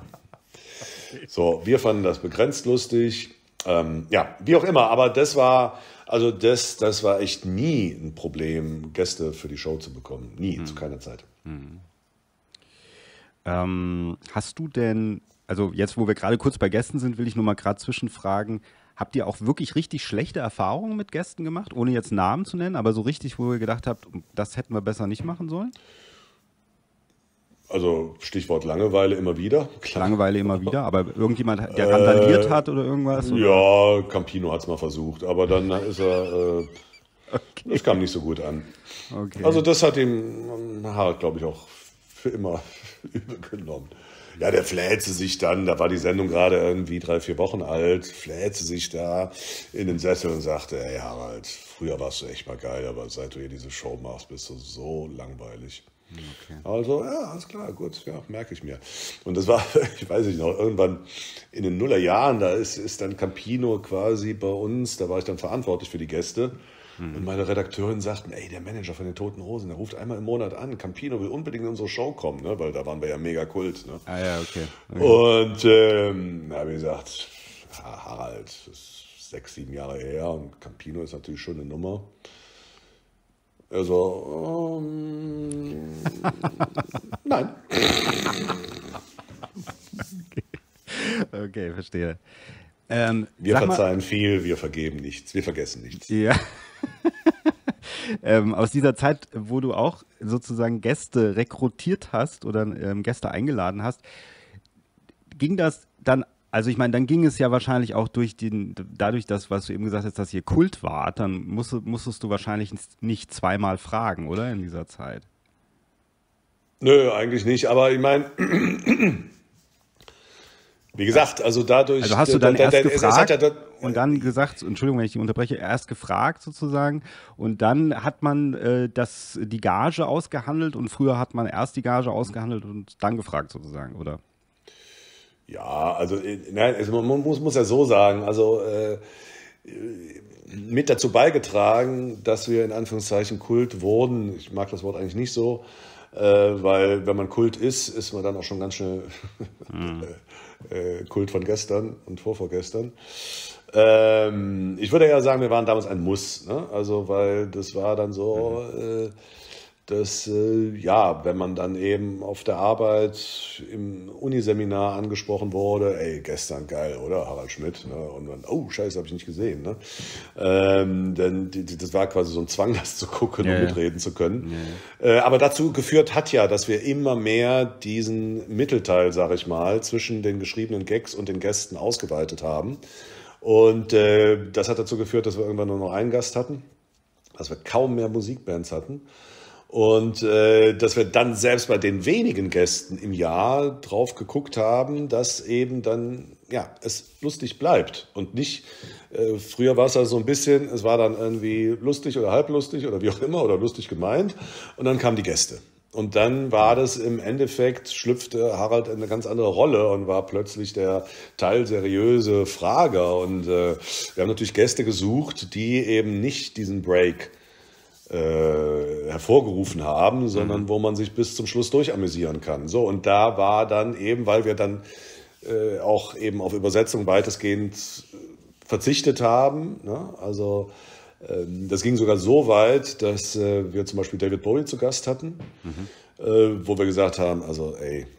So, wir fanden das begrenzt lustig. Wie auch immer, aber das war echt nie ein Problem, Gäste für die Show zu bekommen. Nie, zu keiner Zeit. Hast du denn, also jetzt, wo wir gerade kurz bei Gästen sind, will ich nur mal gerade zwischenfragen, habt ihr auch wirklich richtig schlechte Erfahrungen mit Gästen gemacht, ohne jetzt Namen zu nennen, aber so richtig, wo ihr gedacht habt, das hätten wir besser nicht machen sollen? Also Stichwort Langeweile immer wieder. Klar. Langeweile immer wieder, aber irgendjemand, der randaliert hat oder irgendwas? Oder? Ja, Campino hat es mal versucht, aber dann ist er, das kam nicht so gut an. Okay. Also das hat ihm Harald, glaube ich, auch für immer übel genommen. Ja, der flähte sich dann, da war die Sendung gerade irgendwie 3-4 Wochen alt, flähte sich da in den Sessel und sagte, hey Harald, früher warst du echt mal geil, aber seit du hier diese Show machst, bist du so langweilig. Okay. Also, ja, alles klar, gut, ja, merke ich mir. Und das war, ich weiß nicht noch, irgendwann in den Nullerjahren, da ist dann Campino quasi bei uns, da war ich dann verantwortlich für die Gäste. Und meine Redakteurin sagten, ey, der Manager von den Toten Hosen, der ruft einmal im Monat an, Campino will unbedingt in unsere Show kommen, ne? Weil da waren wir ja mega Kult. Ne? Ah ja, okay. Und da habe ich gesagt, Harald, das ist 6-7 Jahre her und Campino ist natürlich schon eine Nummer. Also, nein. Okay, verstehe. Wir verzeihen viel, wir vergeben nichts, wir vergessen nichts. Ja. Aus dieser Zeit, wo du auch sozusagen Gäste rekrutiert hast oder Gäste eingeladen hast, ging das dann, also ich meine, dann ging es ja wahrscheinlich auch dadurch, dass, was du eben gesagt hast, dass ihr Kult wart, dann musstest du wahrscheinlich nicht zweimal fragen, oder, in dieser Zeit? Nö, eigentlich nicht, aber ich meine, wie gesagt, also dadurch... Also hast du dann erst gefragt und dann gesagt, Entschuldigung, wenn ich dich unterbreche, erst gefragt sozusagen und dann hat man die Gage ausgehandelt und früher hat man erst die Gage ausgehandelt und dann gefragt sozusagen, oder? Ja, also, nein, also man muss ja so sagen, also mit dazu beigetragen, dass wir in Anführungszeichen Kult wurden. Ich mag das Wort eigentlich nicht so, weil wenn man Kult ist man dann auch schon ganz schnell Kult von gestern und vorgestern. Ich würde ja sagen, wir waren damals ein Muss, ne? Also weil das war dann so, dass wenn man dann eben auf der Arbeit im Uniseminar angesprochen wurde, ey, gestern geil, oder? Harald Schmidt, ne? Und dann, oh, scheiße, habe ich nicht gesehen, ne? Denn das war quasi so ein Zwang, das zu gucken und mitreden zu können. Aber dazu geführt hat ja, dass wir immer mehr diesen Mittelteil, sag ich mal, zwischen den geschriebenen Gags und den Gästen ausgeweitet haben. Und das hat dazu geführt, dass wir irgendwann nur noch einen Gast hatten, dass wir kaum mehr Musikbands hatten. Und dass wir dann selbst bei den wenigen Gästen im Jahr drauf geguckt haben, dass eben dann es lustig bleibt und nicht, früher war es also so ein bisschen, es war dann irgendwie lustig oder halblustig oder wie auch immer oder lustig gemeint und dann kamen die Gäste. Und dann war das im Endeffekt, schlüpfte Harald in eine ganz andere Rolle und war plötzlich der teilseriöse Frager. Und wir haben natürlich Gäste gesucht, die eben nicht diesen Break hervorgerufen haben, sondern wo man sich bis zum Schluss durchamüsieren kann. So, und da war dann eben, weil wir dann auch eben auf Übersetzung weitestgehend verzichtet haben, ne? Also das ging sogar so weit, dass wir zum Beispiel David Bowie zu Gast hatten, wo wir gesagt haben, also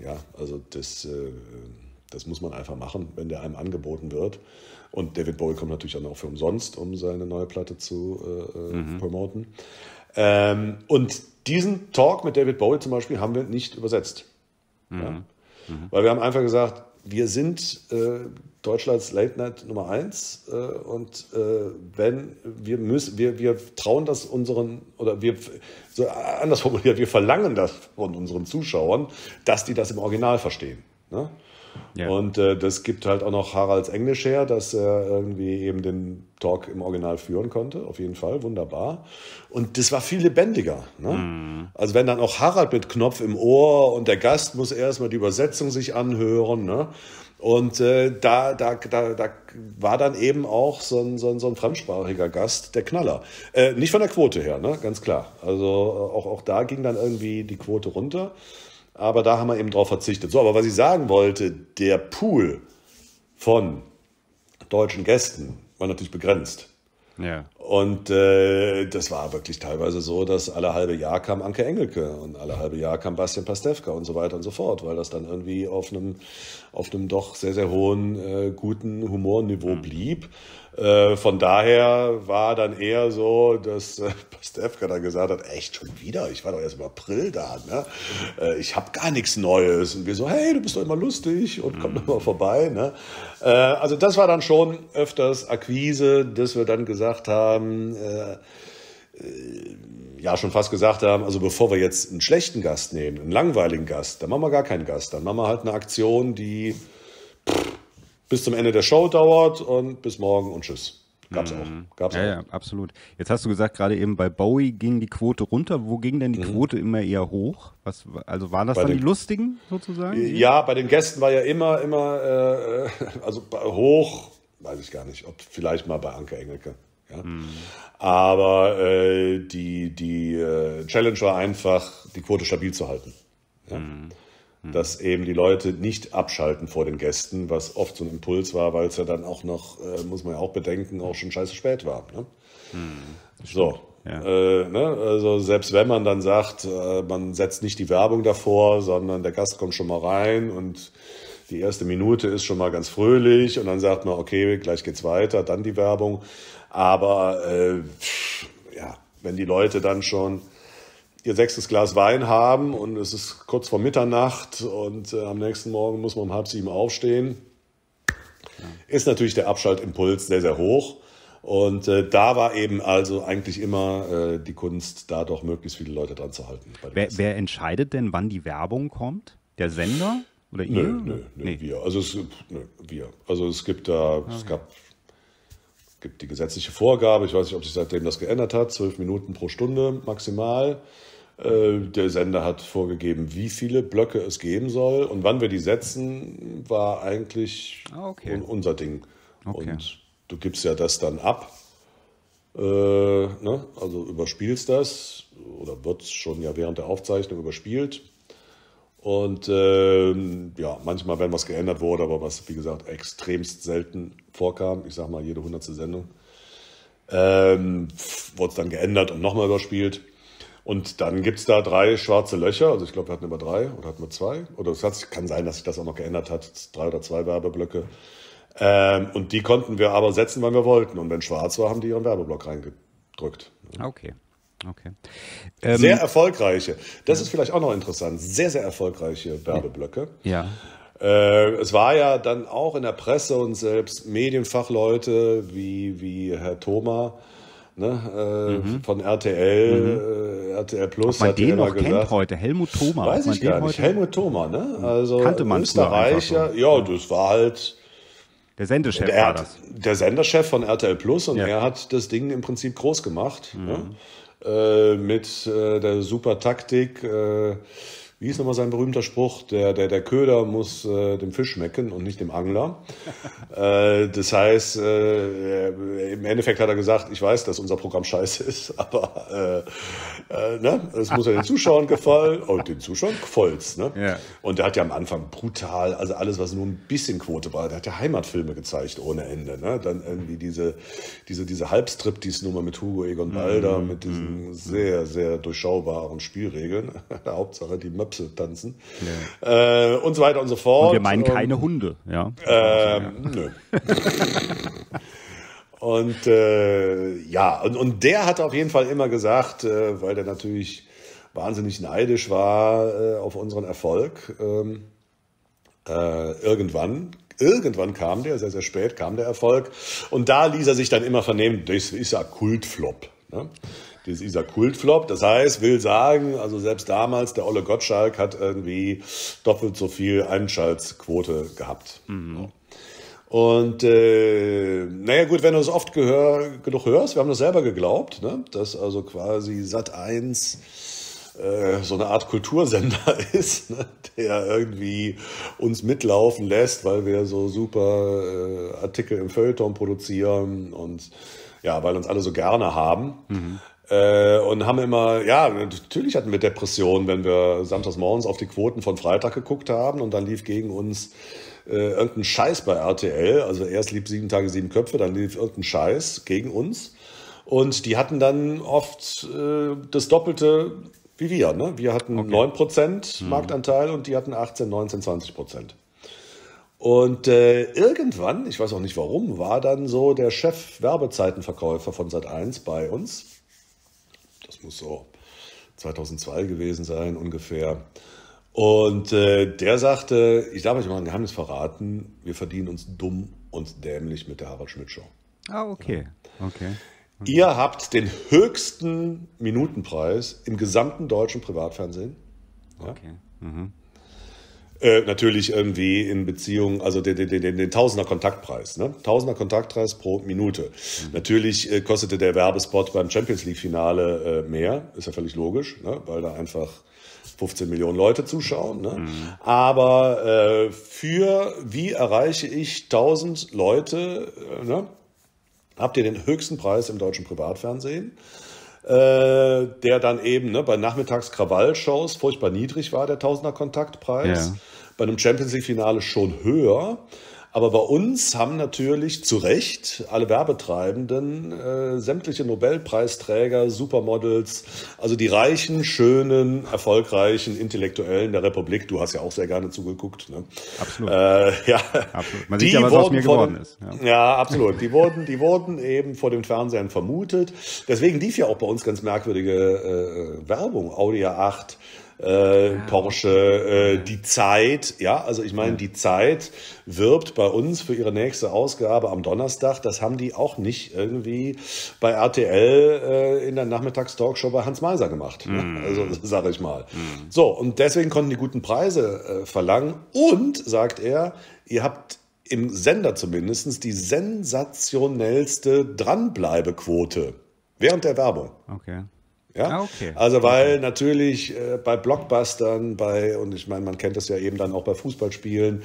das muss man einfach machen, wenn der einem angeboten wird. Und David Bowie kommt natürlich dann auch für umsonst, um seine neue Platte zu promoten. Und diesen Talk mit David Bowie zum Beispiel haben wir nicht übersetzt. Ja? Weil wir haben einfach gesagt, wir sind Deutschlands Late Night Nummer 1 und wenn wir trauen das unseren, oder wir, so anders formuliert, wir verlangen das von unseren Zuschauern, dass die das im Original verstehen. Ne? Ja. Und das gibt halt auch noch Haralds Englisch her, dass er irgendwie eben den Talk im Original führen konnte. Auf jeden Fall, wunderbar. Und das war viel lebendiger. Ne? Also wenn dann auch Harald mit Knopf im Ohr und der Gast muss erstmal die Übersetzung sich anhören. Ne? Und da war dann eben auch so ein fremdsprachiger Gast der Knaller. Nicht von der Quote her, ne? Ganz klar. Also auch da ging dann irgendwie die Quote runter. Aber da haben wir eben drauf verzichtet. So, aber was ich sagen wollte, der Pool von deutschen Gästen war natürlich begrenzt. Ja. Und das war wirklich teilweise so, dass alle halbe Jahr kam Anke Engelke und alle halbe Jahr kam Bastian Pastewka und so weiter und so fort, weil das dann irgendwie auf einem doch sehr, sehr hohen, guten Humorniveau blieb. Von daher war dann eher so, dass Pastewka dann gesagt hat, echt schon wieder? Ich war doch erst im April da, ne? Ich habe gar nichts Neues. Und wir so, hey, du bist doch immer lustig und komm doch mal vorbei. Ne? Also das war dann schon öfters Akquise, dass wir dann gesagt haben, schon fast gesagt haben, also bevor wir jetzt einen schlechten Gast nehmen, einen langweiligen Gast, dann machen wir gar keinen Gast. Dann machen wir halt eine Aktion, die bis zum Ende der Show dauert und bis morgen und tschüss. Gab's auch. Ja, absolut. Jetzt hast du gesagt, gerade eben bei Bowie ging die Quote runter. Wo ging denn die Quote immer eher hoch? Also waren das bei dann die Lustigen sozusagen? Ja, bei den Gästen war ja immer also hoch, weiß ich gar nicht, ob vielleicht mal bei Anke Engelke. Ja. Aber die Challenge war einfach, die Quote stabil zu halten. Ja. Dass eben die Leute nicht abschalten vor den Gästen, was oft so ein Impuls war, weil es ja dann auch noch, muss man ja auch bedenken, auch schon scheiße spät war. Ne? So, ja. Also selbst wenn man dann sagt, man setzt nicht die Werbung davor, sondern der Gast kommt schon mal rein und die erste Minute ist schon mal ganz fröhlich und dann sagt man, okay, gleich geht's weiter, dann die Werbung. Aber wenn die Leute dann schon ihr 6. Glas Wein haben und es ist kurz vor Mitternacht und am nächsten Morgen muss man um 6:30 aufstehen, ist natürlich der Abschaltimpuls sehr, sehr hoch. Und da war eben also eigentlich immer die Kunst, da doch möglichst viele Leute dran zu halten. Wer entscheidet denn, wann die Werbung kommt? Der Sender oder ihr? Nö, wir. Also es gibt die gesetzliche Vorgabe, ich weiß nicht, ob sich seitdem das geändert hat, 12 Minuten pro Stunde maximal. Der Sender hat vorgegeben, wie viele Blöcke es geben soll und wann wir die setzen, war eigentlich unser Ding. Okay. Und du gibst ja das dann ab, ne? Also überspielst das oder wird schon ja während der Aufzeichnung überspielt. Und manchmal, wenn was geändert wurde, aber was, wie gesagt, extremst selten vorkam, ich sag mal jede 100. Sendung, wurde es dann geändert und nochmal überspielt. Und dann gibt es da 3 schwarze Löcher, also ich glaube, wir hatten immer 3 oder hatten wir 2. Oder es kann sein, dass sich das auch noch geändert hat, 3 oder 2 Werbeblöcke. Und die konnten wir aber setzen, wann wir wollten. Und wenn schwarz war, haben die ihren Werbeblock reingedrückt. Okay. Sehr erfolgreiche, das ist vielleicht auch noch interessant, sehr, sehr erfolgreiche Werbeblöcke. Ja. Es war ja dann auch in der Presse und selbst Medienfachleute wie Herr Thoma, ne, von RTL, RTL Plus, hat den noch kennt heute, Helmut Thoma. Weiß ich gar nicht, Helmut Thoma, ne? Also kannte man Österreicher, so. Das war halt der Sendechef war das. Der Sendechef von RTL Plus und er hat das Ding im Prinzip groß gemacht. Ne? Mit der super Taktik, wie ist nochmal sein berühmter Spruch, der Köder muss dem Fisch schmecken und nicht dem Angler. Das heißt, im Endeffekt hat er gesagt, ich weiß, dass unser Programm scheiße ist, aber es muss ja den Zuschauern gefallen und den Zuschauern gefällt's. Ne? Ja. Und der hat ja am Anfang brutal, also alles, was nur ein bisschen Quote war, der hat ja Heimatfilme gezeigt ohne Ende. Ne? Dann irgendwie diese Halbstriptease-Nummer mit Hugo Egon Balder, mit diesen sehr, sehr durchschaubaren Spielregeln. Hauptsache die Möpse tanzen. Ja. Und so weiter und so fort. Und wir meinen keine Hunde, ja. Nö. Und und der hat auf jeden Fall immer gesagt, weil der natürlich wahnsinnig neidisch war auf unseren Erfolg, irgendwann kam der, sehr, sehr spät kam der Erfolg. Und da ließ er sich dann immer vernehmen, das ist ja Kultflop. Ne? Das ist ja Kultflop. Das heißt, will sagen, also selbst damals, der Olle Gottschalk hat irgendwie doppelt so viel Einschaltquote gehabt. Mhm. Und naja gut, wenn du es oft genug hörst, wir haben das selber geglaubt, ne? Dass also quasi Sat.1 so eine Art Kultursender ist, ne? Der irgendwie uns mitlaufen lässt, weil wir so super Artikel im Feuilleton produzieren und ja, weil uns alle so gerne haben. Mhm. Und haben immer, ja, natürlich hatten wir Depressionen, wenn wir samstags morgens auf die Quoten von Freitag geguckt haben und dann lief gegen uns irgendein Scheiß bei RTL. Also erst lief 7 Tage 7 Köpfe, dann lief irgendein Scheiß gegen uns. Und die hatten dann oft das Doppelte wie wir. Ne? Wir hatten 9% Marktanteil und die hatten 18, 19, 20%. Und irgendwann, ich weiß auch nicht warum, war dann so der Chef-Werbezeitenverkäufer von Sat.1 bei uns. Das muss so 2002 gewesen sein ungefähr. Und der sagte, ich darf euch mal ein Geheimnis verraten, wir verdienen uns dumm und dämlich mit der Harald Schmidt Show. Ah, okay. Okay. Ihr habt den höchsten Minutenpreis im gesamten deutschen Privatfernsehen. Ja? Okay. Mhm. Natürlich irgendwie in Beziehung, also den Tausender Kontaktpreis, ne? Tausender Kontaktpreis pro Minute. Mhm. Natürlich kostete der Werbespot beim Champions League Finale mehr, ist ja völlig logisch, ne? Weil da einfach 15 Millionen Leute zuschauen. Ne? Mhm. Aber für wie erreiche ich 1000 Leute, ne? Habt ihr den höchsten Preis im deutschen Privatfernsehen, der dann eben bei Nachmittags-Krawall-Shows furchtbar niedrig war, der Tausender Kontaktpreis. Ja. Bei einem Champions League-Finale schon höher. Aber bei uns haben natürlich zu Recht alle Werbetreibenden, sämtliche Nobelpreisträger, Supermodels, also die reichen, schönen, erfolgreichen Intellektuellen der Republik. Du hast ja auch sehr gerne zugeguckt. Ne? Absolut. Ja. Absolut. Man sieht ja, was aus mir geworden ist. Ja, absolut. Die wurden eben vor den Fernsehern vermutet. Deswegen lief ja auch bei uns ganz merkwürdige Werbung. Audi A8. Porsche, die Zeit, ja, also ich meine, die Zeit wirbt bei uns für ihre nächste Ausgabe am Donnerstag. Das haben die auch nicht irgendwie bei RTL in der Nachmittagstalkshow bei Hans Meiser gemacht. Also sage ich mal. So, und deswegen konnten die guten Preise verlangen. Und, sagt er, ihr habt im Sender zumindest die sensationellste Dranbleibequote während der Werbung. Okay. Ja, okay. Also weil natürlich bei Blockbustern, und ich meine, man kennt das ja eben dann auch bei Fußballspielen,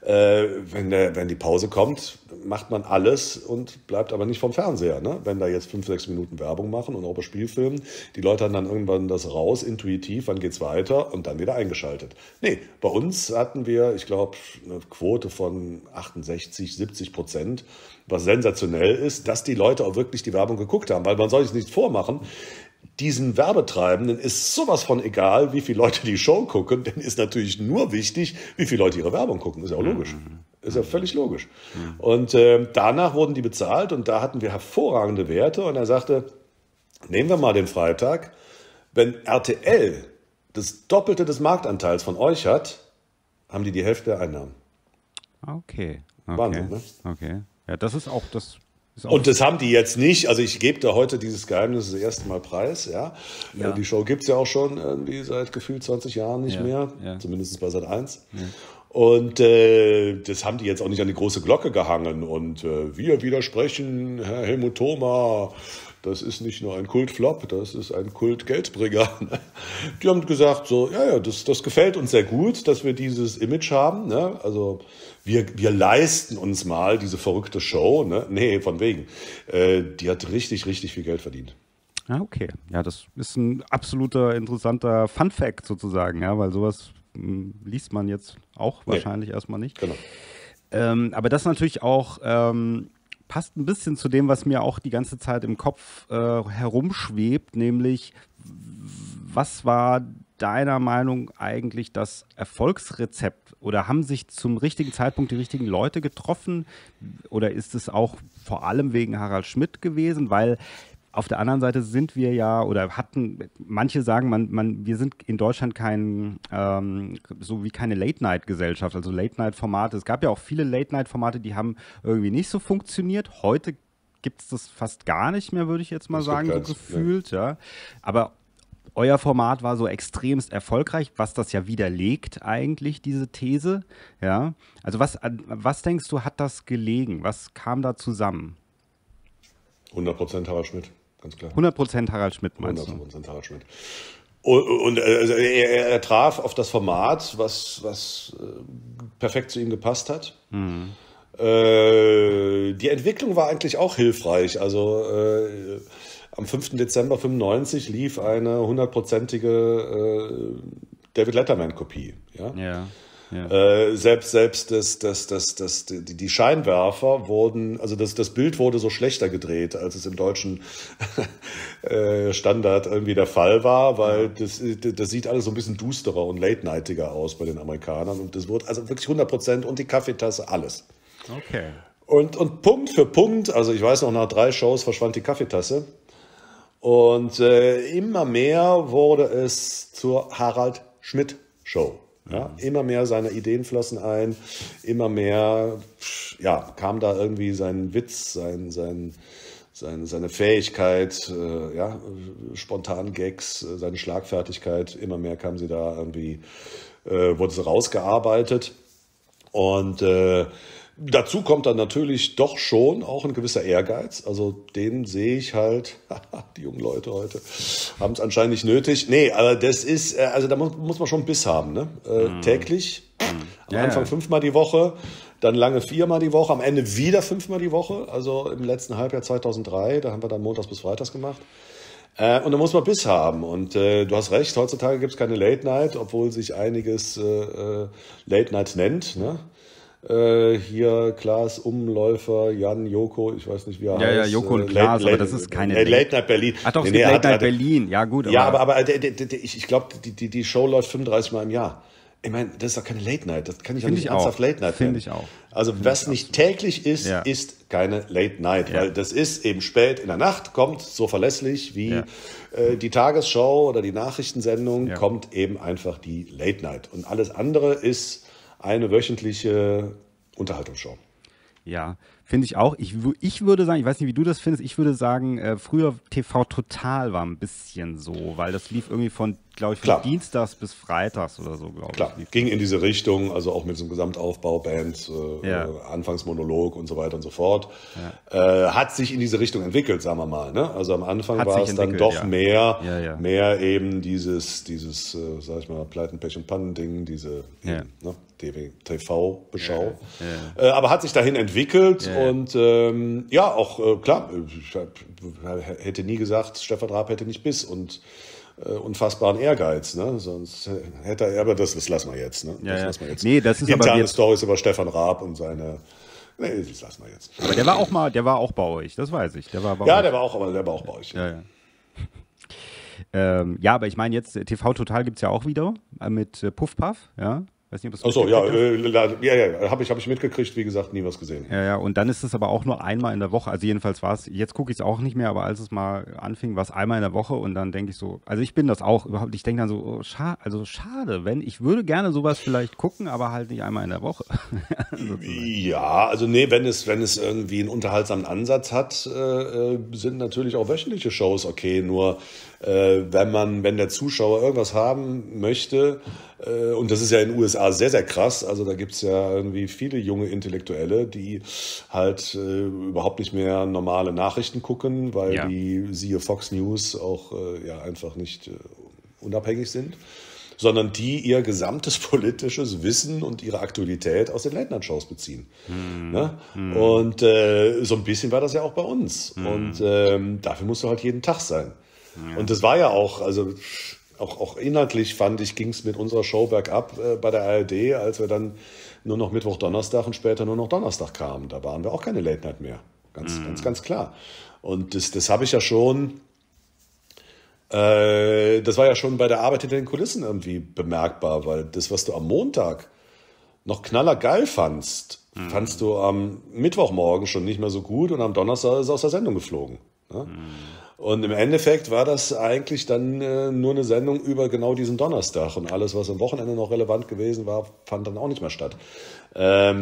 wenn die Pause kommt, macht man alles und bleibt aber nicht vom Fernseher. Ne? Wenn da jetzt 5, 6 Minuten Werbung machen und auch bei Spielfilmen, die Leute haben dann irgendwann das raus, intuitiv, wann geht's weiter und dann wieder eingeschaltet. Nee, bei uns hatten wir, ich glaube, eine Quote von 68, 70%, was sensationell ist, dass die Leute auch wirklich die Werbung geguckt haben, weil man soll es nicht vormachen. Diesen Werbetreibenden ist sowas von egal, wie viele Leute die Show gucken, denn ist natürlich nur wichtig, wie viele Leute ihre Werbung gucken. Ist ja auch logisch. Ist ja völlig logisch. Und danach wurden die bezahlt und da hatten wir hervorragende Werte. Und er sagte, nehmen wir mal den Freitag, wenn RTL das Doppelte des Marktanteils von euch hat, haben die Hälfte der Einnahmen. Okay. Wahnsinn, ne? Okay. Ja, das ist auch das. Und das haben die jetzt nicht, also ich gebe da heute dieses Geheimnis das erste Mal preis, ja. Die Show gibt's ja auch schon irgendwie seit gefühlt 20 Jahren nicht mehr, zumindest bei Sat.1. Ja. Und das haben die jetzt auch nicht an die große Glocke gehangen und wir widersprechen, Herr Helmut Thoma, das ist nicht nur ein Kultflop, das ist ein Kultgeldbringer. Die haben gesagt, so, ja, das gefällt uns sehr gut, dass wir dieses Image haben. Ne? Also wir leisten uns mal diese verrückte Show. Ne? Nee, von wegen. Die hat richtig, richtig viel Geld verdient. Ah, okay. Ja, das ist ein absoluter interessanter Fun-Fact sozusagen, ja, weil sowas liest man jetzt auch wahrscheinlich erstmal nicht. Genau. Aber das natürlich auch passt ein bisschen zu dem, was mir auch die ganze Zeit im Kopf herumschwebt, nämlich was war deiner Meinung eigentlich das Erfolgsrezept oder haben sich zum richtigen Zeitpunkt die richtigen Leute getroffen oder ist es auch vor allem wegen Harald Schmidt gewesen, weil auf der anderen Seite sind wir ja, oder manche sagen, wir sind in Deutschland so wie keine Late-Night-Gesellschaft, also Late-Night-Formate. Es gab ja auch viele Late-Night-Formate, die haben irgendwie nicht so funktioniert. Heute gibt es das fast gar nicht mehr, würde ich jetzt mal sagen, so gefühlt. Ja. Aber euer Format war so extremst erfolgreich, was das ja widerlegt eigentlich, diese These. Ja. Also was denkst du, hat das gelegen? Was kam da zusammen? 100% Harald Schmidt. Ganz klar. 100% Harald Schmidt, meinst du? 100% Harald Schmidt. Und also er traf auf das Format, was perfekt zu ihm gepasst hat. Mhm. Die Entwicklung war eigentlich auch hilfreich. Also am 5. Dezember 1995 lief eine 100%ige David Letterman-Kopie. Ja? Ja. Selbst die Scheinwerfer wurden, also das Bild wurde so schlechter gedreht, als es im deutschen Standard irgendwie der Fall war, weil das sieht alles so ein bisschen dusterer und late-nightiger aus bei den Amerikanern und das wurde also wirklich 100% und die Kaffeetasse, alles. Okay. Und Punkt für Punkt, also ich weiß noch, nach 3 Shows verschwand die Kaffeetasse und immer mehr wurde es zur Harald Schmidt Show. Ja, immer mehr seine Ideen flossen ein, immer mehr kam da irgendwie sein Witz, seine Fähigkeit, spontan Gags, seine Schlagfertigkeit, immer mehr kam sie da irgendwie, wurde sie rausgearbeitet. Und dazu kommt dann natürlich doch schon auch ein gewisser Ehrgeiz. Also den sehe ich halt, die jungen Leute heute haben es anscheinend nicht nötig. Nee, aber das ist, also da muss man schon Biss haben. Ne? Täglich, am Anfang 5-mal die Woche, dann lange 4-mal die Woche, am Ende wieder 5-mal die Woche. Also im letzten Halbjahr 2003, da haben wir dann montags bis freitags gemacht. Und da muss man Biss haben. Und du hast recht, heutzutage gibt es keine Late Night, obwohl sich einiges Late Night nennt, ne? Hier Klaas Umläufer, Jan Joko, ich weiß nicht, wie er heißt. Ja, Joko und Klaas, aber das ist keine Late Night Berlin. Ach doch, Late Night Berlin, ja gut. Ja, aber ich glaube, die Show läuft 35 Mal im Jahr. Ich meine, das ist doch keine Late Night, das kann ich ja nicht ernsthaft Late Night Finde ich auch. Also was nicht täglich ist, ist keine Late Night, weil das ist eben spät in der Nacht, kommt so verlässlich wie die Tagesschau oder die Nachrichtensendung, kommt eben einfach die Late Night. Und alles andere ist eine wöchentliche Unterhaltungsshow. Ja, finde ich auch. Ich würde sagen, ich weiß nicht, wie du das findest, ich würde sagen, früher TV Total war ein bisschen so, weil das lief irgendwie von Dienstags bis Freitags oder so, glaube ich. Klar, ging in diese Richtung, also auch mit so einem Gesamtaufbau, Band, Anfangsmonolog und so weiter und so fort. Ja. Hat sich in diese Richtung entwickelt, sagen wir mal. Ne? Also am Anfang war es dann doch mehr eben dieses sag ich mal, Pleiten, Pech und Pannen-Ding, diese TV-Beschau. Aber hat sich dahin entwickelt und klar, ich hätte nie gesagt, Stefan Raab hätte nicht Biss und unfassbaren Ehrgeiz, ne? Sonst hätte er, aber das lassen wir jetzt, ne? Lassen wir jetzt. Nee, das ist interne Storys über Stefan Raab und seine. Nee, das lassen wir jetzt. Aber der war auch bei euch, das weiß ich. Der war bei euch. Der war auch bei euch. Aber ich meine jetzt, TV Total gibt es ja auch wieder mit Puff Puff, ja. Weiß nicht, ob Achso, habe ich mitgekriegt, wie gesagt, nie was gesehen. Ja, und dann ist es aber auch nur einmal in der Woche, also jedenfalls war es, jetzt gucke ich es auch nicht mehr, aber als es mal anfing, war es einmal in der Woche und dann denke ich so, also ich bin das auch überhaupt, ich denke dann so, schade, ich würde gerne sowas vielleicht gucken, aber halt nicht einmal in der Woche. Ja, also nee, wenn es irgendwie einen unterhaltsamen Ansatz hat, sind natürlich auch wöchentliche Shows okay, nur wenn der Zuschauer irgendwas haben möchte, Und das ist ja in den USA sehr, sehr krass. Also da gibt es ja irgendwie viele junge Intellektuelle, die halt überhaupt nicht mehr normale Nachrichten gucken, weil die, siehe Fox News, auch einfach nicht unabhängig sind, sondern die ihr gesamtes politisches Wissen und ihre Aktualität aus den Late-Night-Shows beziehen. Ne? Und so ein bisschen war das ja auch bei uns. Und dafür musst du halt jeden Tag sein. Und das war ja auch, also auch inhaltlich fand ich, ging es mit unserer Show bergab bei der ARD, als wir dann nur noch Mittwoch, Donnerstag und später nur noch Donnerstag kamen. Da waren wir auch keine Late Night mehr. Ganz klar. Und das habe ich ja schon, das war ja schon bei der Arbeit hinter den Kulissen irgendwie bemerkbar, weil das, was du am Montag noch knallergeil fandst du am Mittwochmorgen schon nicht mehr so gut und am Donnerstag ist es aus der Sendung geflogen. Ne? Und im Endeffekt war das eigentlich dann nur eine Sendung über genau diesen Donnerstag. Und alles, was am Wochenende noch relevant gewesen war, fand dann auch nicht mehr statt. Aber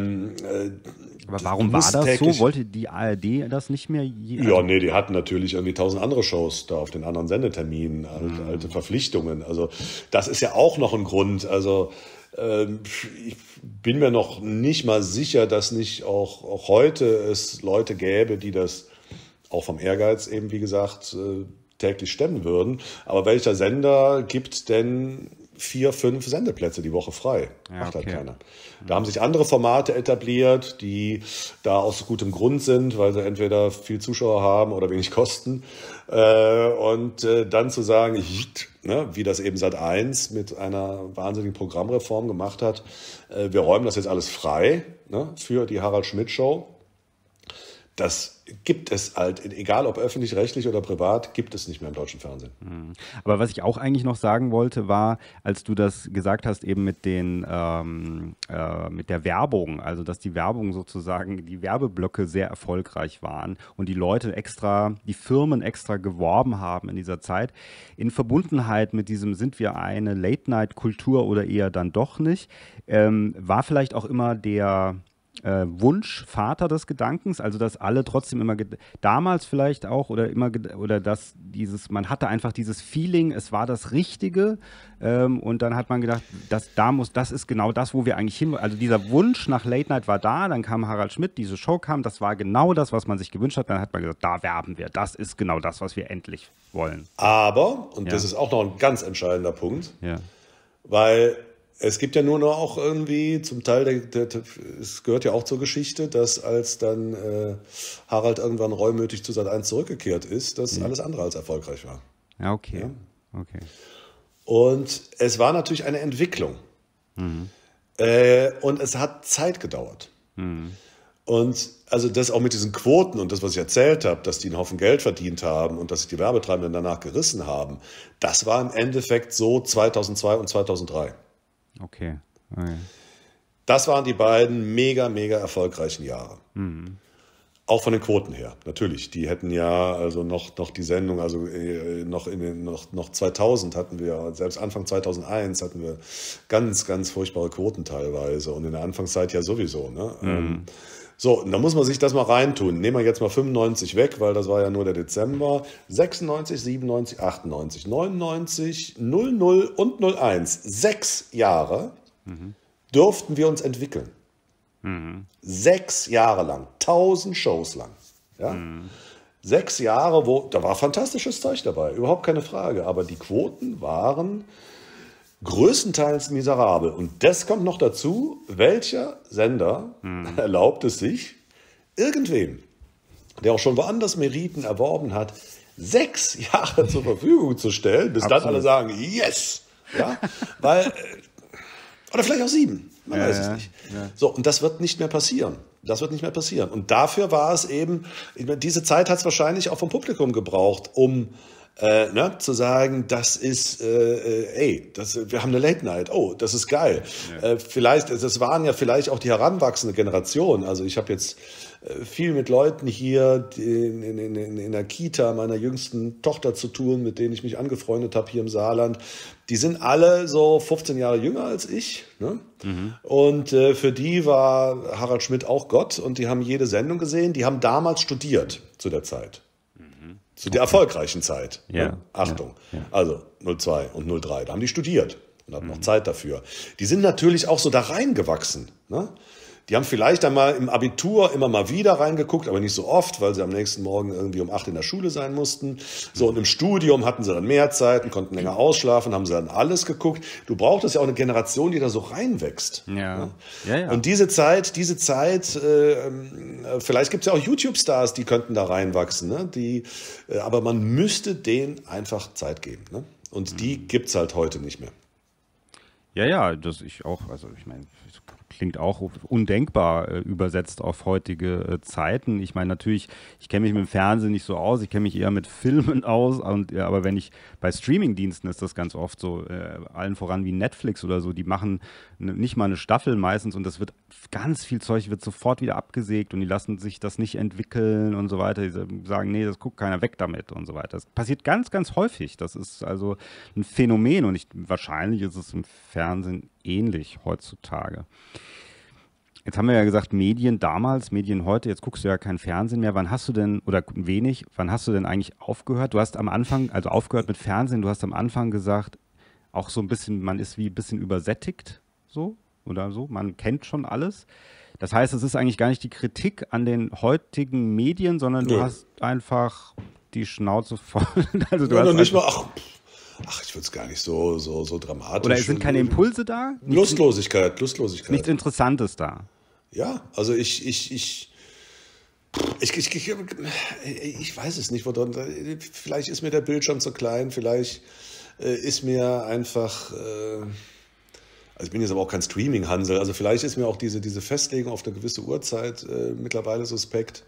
warum war das so? Wollte die ARD das nicht mehr? Ja, nee, die hatten natürlich irgendwie 1000 andere Shows da auf den anderen Sendeterminen, alte Verpflichtungen. Also das ist ja auch noch ein Grund. Also ich bin mir noch nicht mal sicher, dass nicht auch heute es Leute gäbe, die das auch vom Ehrgeiz eben, wie gesagt, täglich stemmen würden. Aber welcher Sender gibt denn 4, 5 Sendeplätze die Woche frei? Macht halt keiner. Da haben sich andere Formate etabliert, die da aus gutem Grund sind, weil sie entweder viel Zuschauer haben oder wenig kosten. Und dann zu sagen, wie das eben Sat.1 mit einer wahnsinnigen Programmreform gemacht hat, wir räumen das jetzt alles frei, für die Harald Schmidt Show. Das gibt es halt, egal ob öffentlich-rechtlich oder privat, gibt es nicht mehr im deutschen Fernsehen. Aber was ich auch eigentlich noch sagen wollte, war, als du das gesagt hast, eben mit den mit der Werbung, also dass die Werbung sozusagen, die Werbeblöcke sehr erfolgreich waren und die Leute extra, die Firmen extra geworben haben in dieser Zeit, in Verbundenheit mit diesem, sind wir eine Late-Night-Kultur oder eher dann doch nicht, war vielleicht auch immer der Wunsch, Vater des Gedankens, also dass alle trotzdem immer, damals vielleicht auch oder immer, oder dass man hatte einfach dieses Feeling, es war das Richtige und dann hat man gedacht, das ist genau das, wo wir eigentlich hin, also dieser Wunsch nach Late Night war da, dann kam Harald Schmidt, diese Show kam, das war genau das, was man sich gewünscht hat, dann hat man gesagt, da werben wir, das ist genau das, was wir endlich wollen. Aber, und das ist auch noch ein ganz entscheidender Punkt, weil es gibt ja nur noch auch irgendwie, zum Teil, es gehört ja auch zur Geschichte, dass als dann Harald irgendwann reumütig zu Sat.1 zurückgekehrt ist, dass alles andere als erfolgreich war. Ja, okay. Okay. Und es war natürlich eine Entwicklung. Und es hat Zeit gedauert. Und also das auch mit diesen Quoten und das, was ich erzählt habe, dass die einen Haufen Geld verdient haben und dass sich die Werbetreibenden danach gerissen haben, das war im Endeffekt so 2002 und 2003. Okay. Das waren die beiden mega, mega erfolgreichen Jahre. Auch von den Quoten her, natürlich. Die hätten ja also noch die Sendung, also noch 2000 hatten wir, selbst Anfang 2001 hatten wir ganz, ganz furchtbare Quoten teilweise und in der Anfangszeit ja sowieso. Ne? So, und da muss man sich das mal reintun. Nehmen wir jetzt mal 95 weg, weil das war ja nur der Dezember. 96, 97, 98, 99, 00 und 01. 6 Jahre durften wir uns entwickeln. 6 Jahre lang, 1000 Shows lang. Ja? 6 Jahre, da war fantastisches Zeug dabei, überhaupt keine Frage. Aber die Quoten waren größtenteils miserabel. Und das kommt noch dazu, welcher Sender erlaubt es sich, irgendwem, der auch schon woanders Meriten erworben hat, 6 Jahre zur Verfügung zu stellen, bis dann alle sagen, yes! Ja? Weil, oder vielleicht auch 7, man weiß es nicht. Ja. So, und das wird nicht mehr passieren. Das wird nicht mehr passieren. Und dafür war es eben, diese Zeit hat es wahrscheinlich auch vom Publikum gebraucht, um zu sagen, das ist, wir haben eine Late Night, oh, das ist geil. Ja. Das waren ja vielleicht auch die heranwachsende Generation. Also ich habe jetzt viel mit Leuten hier in der Kita meiner jüngsten Tochter zu tun, mit denen ich mich angefreundet habe hier im Saarland. Die sind alle so 15 Jahre jünger als ich. Ne? Und für die war Harald Schmidt auch Gott und die haben jede Sendung gesehen. Die haben damals studiert zu der Zeit. Zu der erfolgreichen Zeit. Ja. Ne? Achtung. Ja. Also 02 und 03. Da haben die studiert. und hatten noch Zeit dafür. Die sind natürlich auch so da reingewachsen, ne? Die haben vielleicht einmal im Abitur immer mal wieder reingeguckt, aber nicht so oft, weil sie am nächsten Morgen irgendwie um 8 in der Schule sein mussten. So, und im Studium hatten sie dann mehr Zeit und konnten länger ausschlafen, haben sie dann alles geguckt. Du brauchtest ja auch eine Generation, die da so reinwächst. Ja. Und diese Zeit, vielleicht gibt es ja auch YouTube-Stars, die könnten da reinwachsen, ne? Aber man müsste denen einfach Zeit geben, ne? Und die gibt's halt heute nicht mehr. Ja, also ich meine, klingt auch undenkbar übersetzt auf heutige Zeiten. Ich meine, natürlich, ich kenne mich mit dem Fernsehen nicht so aus, ich kenne mich eher mit Filmen aus, aber wenn ich bei Streamingdiensten ist das ganz oft so, allen voran wie Netflix oder so, die machen nicht mal eine Staffel meistens und das wird ganz viel Zeug wird sofort wieder abgesägt und die lassen sich das nicht entwickeln und so weiter. Die sagen, nee, das guckt keiner, weg damit und so weiter. Das passiert ganz, ganz häufig. Das ist also ein Phänomen und wahrscheinlich ist es im Fernsehen ähnlich heutzutage. Jetzt haben wir ja gesagt, Medien damals, Medien heute, jetzt guckst du ja kein Fernsehen mehr. Wann hast du denn, oder wenig, wann hast du denn eigentlich aufgehört? Du hast am Anfang, also aufgehört mit Fernsehen, du hast am Anfang gesagt, auch so ein bisschen, man ist wie ein bisschen übersättigt, so oder so, man kennt schon alles. Das heißt, es ist eigentlich gar nicht die Kritik an den heutigen Medien, sondern du hast einfach die Schnauze voll. Also du hast nicht mal, ich würde es gar nicht so dramatisch. Oder sind keine Impulse da? Lustlosigkeit. Nichts Interessantes da. Ja, also ich weiß es nicht. Vielleicht ist mir der Bildschirm zu klein, vielleicht ist mir einfach, also ich bin jetzt aber auch kein Streaming-Hansel, also vielleicht ist mir auch diese Festlegung auf eine gewisse Uhrzeit mittlerweile suspekt.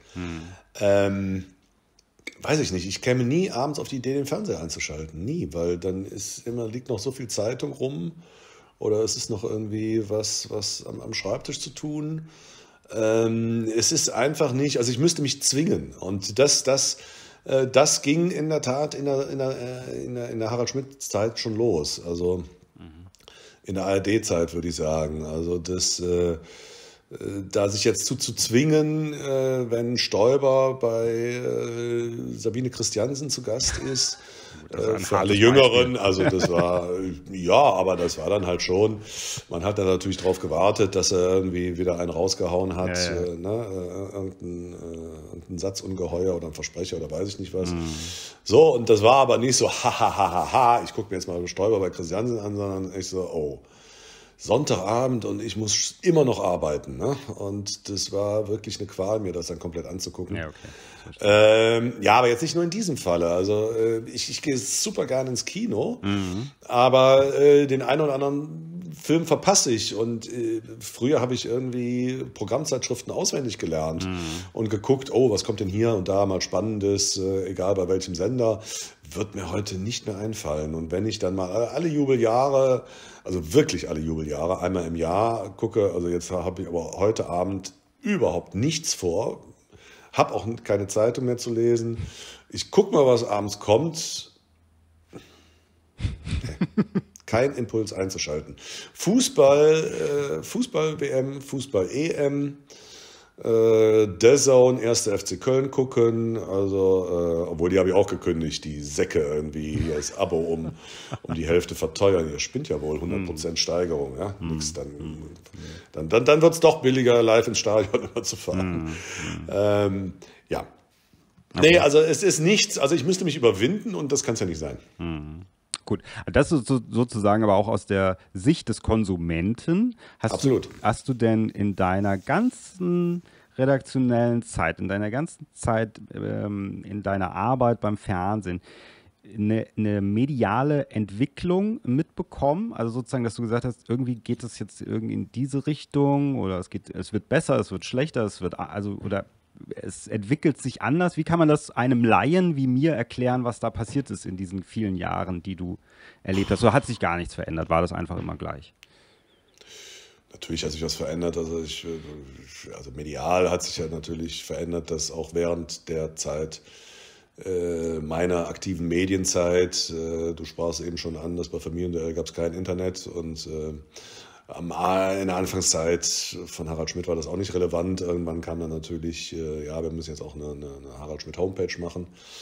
Weiß ich nicht, ich käme nie abends auf die Idee, den Fernseher einzuschalten. Nie, weil dann liegt noch so viel Zeitung rum oder es ist noch irgendwie was am Schreibtisch zu tun. Es ist einfach nicht, also ich müsste mich zwingen. Und das ging in der Tat in der Harald-Schmidt-Zeit schon los. Also in der ARD-Zeit würde ich sagen. Also da sich jetzt zu zwingen, wenn Stoiber bei Sabine Christiansen zu Gast ist, für alle Jüngeren, also das war, ja, aber das war dann halt schon, man hat dann natürlich darauf gewartet, dass er irgendwie wieder einen rausgehauen hat, irgendein Satzungeheuer oder ein Versprecher oder weiß ich nicht was. So, und das war aber nicht so, ich gucke mir jetzt mal Stoiber bei Christiansen an, sondern ich so, oh, Sonntagabend und ich muss immer noch arbeiten. Ne? Und das war wirklich eine Qual, mir das dann komplett anzugucken. Ja, okay. Aber jetzt nicht nur in diesem Falle. Also ich gehe super gerne ins Kino, aber den einen oder anderen Film verpasse ich. Und früher habe ich irgendwie Programmzeitschriften auswendig gelernt und geguckt, oh, was kommt denn hier und da mal Spannendes, egal bei welchem Sender, wird mir heute nicht mehr einfallen. Und wenn ich dann mal alle Jubeljahre, also wirklich alle Jubeljahre, einmal im Jahr gucke, also jetzt habe ich aber heute Abend überhaupt nichts vor, habe auch keine Zeitung mehr zu lesen. Ich gucke mal, was abends kommt. Kein Impuls einzuschalten. Fußball-WM, Fußball-EM, DAZN, 1. FC Köln gucken, also, obwohl die habe ich auch gekündigt, die Säcke irgendwie, das Abo um die Hälfte verteuern. Ihr spinnt ja wohl, 100% Steigerung, ja, nix, dann wird es doch billiger, live ins Stadion immer zu fahren. Ja. Okay. Nee, also es ist nichts, also ich müsste mich überwinden und das kann es ja nicht sein. Gut, das ist sozusagen aber auch aus der Sicht des Konsumenten. Absolut. Hast du denn in deiner ganzen redaktionellen Zeit, in deiner ganzen Zeit in deiner Arbeit beim Fernsehen eine mediale Entwicklung mitbekommen? Also sozusagen, dass du gesagt hast, irgendwie geht es jetzt irgendwie in diese Richtung oder es wird besser, es wird schlechter, es entwickelt sich anders. Wie kann man das einem Laien wie mir erklären, was da passiert ist in diesen vielen Jahren, die du erlebt hast? Oder hat sich gar nichts verändert? War das einfach immer gleich? Natürlich hat sich was verändert. Also medial hat sich ja natürlich verändert, dass auch während der Zeit meiner aktiven Medienzeit, du sprachst eben schon an, dass bei Familienduell gab es kein Internet und in der Anfangszeit von Harald Schmidt war das auch nicht relevant. Irgendwann kam dann natürlich, wir müssen jetzt auch eine Harald Schmidt Homepage machen.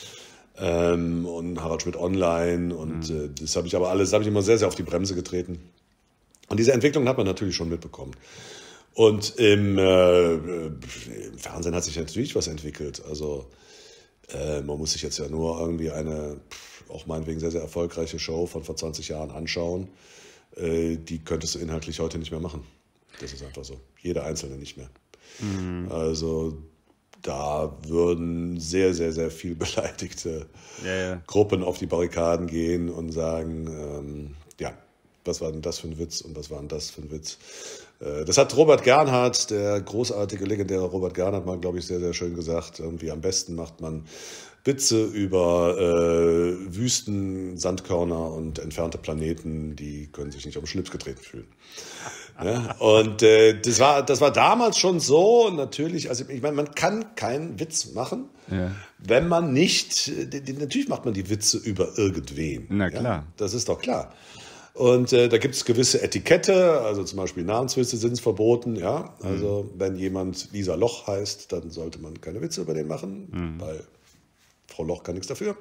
und Harald Schmidt Online und das habe ich immer sehr, sehr auf die Bremse getreten. Und diese Entwicklung hat man natürlich schon mitbekommen. Und im Fernsehen hat sich natürlich was entwickelt. Also man muss sich jetzt ja nur irgendwie eine, auch meinetwegen sehr, sehr erfolgreiche Show von vor 20 Jahren anschauen. Die könntest du inhaltlich heute nicht mehr machen. Das ist einfach so. Jeder Einzelne nicht mehr. Also da würden sehr, sehr, sehr viel beleidigte Gruppen auf die Barrikaden gehen und sagen, was war denn das für ein Witz und was war denn das für ein Witz? Das hat Robert Gernhardt, der großartige, legendäre Robert Gernhardt, mal, glaube ich, sehr, sehr schön gesagt. Irgendwie am besten macht man Witze über Wüsten, Sandkörner und entfernte Planeten, die können sich nicht auf den Schlips getreten fühlen. Ja, und das war damals schon so, natürlich, also ich meine, man kann keinen Witz machen, wenn man nicht, natürlich macht man die Witze über irgendwen. Na klar. Ja, das ist doch klar. Und da gibt es gewisse Etikette, also zum Beispiel Namenswitze sind verboten, ja. Also wenn jemand Lisa Loch heißt, dann sollte man keine Witze über den machen, weil Frau Loch kann nichts dafür.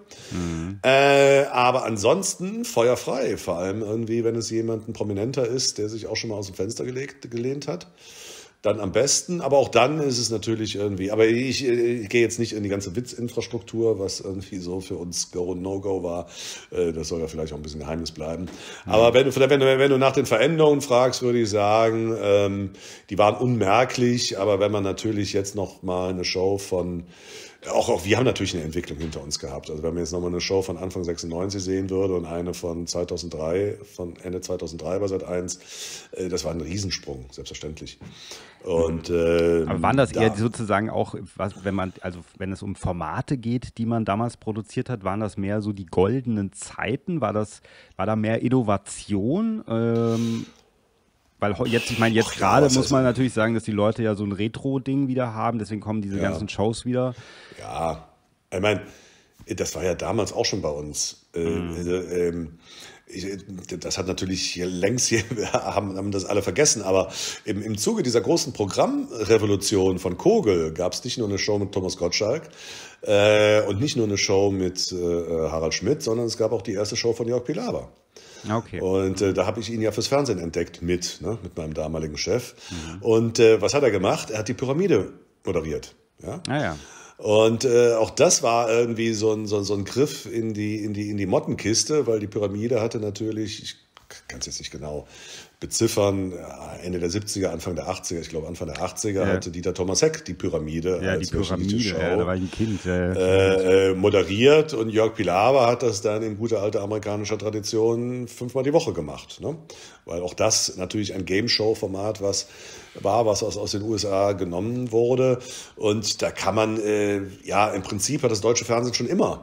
Aber ansonsten feuerfrei, vor allem irgendwie, wenn es jemand ein Prominenter ist, der sich auch schon mal aus dem Fenster gelehnt hat. Dann am besten, aber auch dann ist es natürlich irgendwie, aber ich gehe jetzt nicht in die ganze Witzinfrastruktur, was irgendwie so für uns Go und No-Go war. Das soll ja vielleicht auch ein bisschen Geheimnis bleiben. Aber wenn du nach den Veränderungen fragst, würde ich sagen, die waren unmerklich, aber wenn man natürlich jetzt noch mal eine Show von auch wir haben natürlich eine Entwicklung hinter uns gehabt. Also wenn man jetzt nochmal eine Show von Anfang 96 sehen würde und eine von 2003, von Ende 2003 bei Sat.1, das war ein Riesensprung, selbstverständlich. Und, aber waren das eher sozusagen auch, wenn es um Formate geht, die man damals produziert hat, waren das mehr so die goldenen Zeiten? War da mehr Innovation? Weil jetzt, muss man natürlich sagen, dass die Leute ja so ein Retro-Ding wieder haben, deswegen kommen diese ganzen Shows wieder. Ja, ich meine, das war ja damals auch schon bei uns. Das hat natürlich längst, haben das alle vergessen, aber im Zuge dieser großen Programmrevolution von Kogel gab es nicht nur eine Show mit Thomas Gottschalk und nicht nur eine Show mit Harald Schmidt, sondern es gab auch die erste Show von Jörg Pilawa. Okay. Und da habe ich ihn ja fürs Fernsehen entdeckt mit meinem damaligen Chef. Und was hat er gemacht? Er hat die Pyramide moderiert. Ja? Ah, ja. Und auch das war irgendwie so ein Griff in die Mottenkiste, weil die Pyramide hatte natürlich, ich kann es jetzt nicht genau beziffern, Ende der 70er, Anfang der 80er, ich glaube Anfang der 80er hatte Dieter Thomas Heck die Pyramide als wöchentliche Show da war ich ein Kind. Moderiert und Jörg Pilawa hat das dann in guter alter amerikanischer Tradition 5-mal die Woche gemacht. Ne? Weil auch das natürlich ein Game-Show-Format was aus den USA genommen wurde. Und da kann man, im Prinzip hat das deutsche Fernsehen schon immer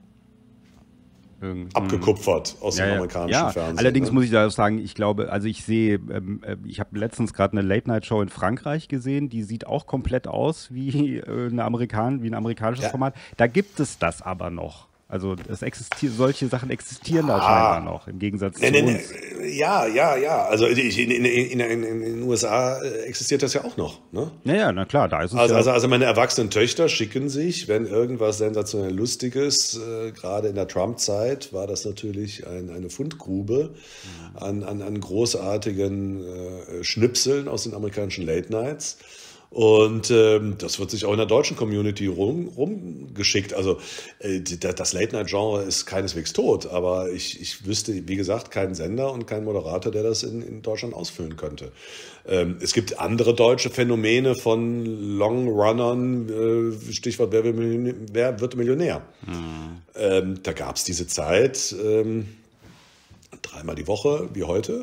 abgekupfert aus dem amerikanischen Fernsehen. Allerdings muss ich da auch sagen, ich glaube, also ich habe letztens gerade eine Late-Night-Show in Frankreich gesehen, die sieht auch komplett aus wie ein amerikanisches Format. Da gibt es das aber noch. Also solche Sachen existieren da scheinbar noch, im Gegensatz zu uns. Ja. Also in den USA existiert das ja auch noch. Ne? Ja, na klar, da ist es also meine erwachsenen Töchter schicken sich, wenn irgendwas sensationell Lustiges, gerade in der Trump-Zeit war das natürlich eine Fundgrube an großartigen Schnipseln aus den amerikanischen Late-Nights. Und das wird sich auch in der deutschen Community rumgeschickt. Also das Late-Night-Genre ist keineswegs tot, aber ich wüsste, wie gesagt, keinen Sender und keinen Moderator, der das in Deutschland ausfüllen könnte. Es gibt andere deutsche Phänomene von Long-Runnern, Stichwort Wer wird Millionär? Da gab es diese Zeit 3-mal die Woche, wie heute.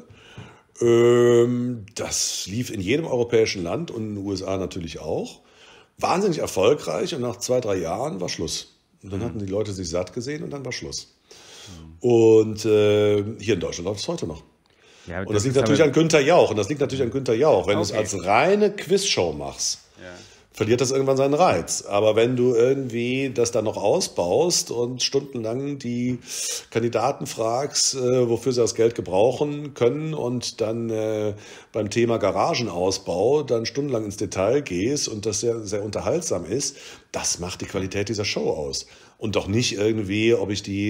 Das lief in jedem europäischen Land und in den USA natürlich auch. Wahnsinnig erfolgreich und nach 2-3 Jahren war Schluss. Und dann hatten die Leute sich satt gesehen und dann war Schluss. Und hier in Deutschland läuft es heute noch. Ja, und das liegt natürlich an Günther Jauch. Wenn du es als reine Quizshow machst, verliert das irgendwann seinen Reiz. Aber wenn du irgendwie das dann noch ausbaust und stundenlang die Kandidaten fragst, wofür sie das Geld gebrauchen können und dann beim Thema Garagenausbau dann stundenlang ins Detail gehst und das sehr, sehr unterhaltsam ist, das macht die Qualität dieser Show aus. Und doch nicht irgendwie, ob ich die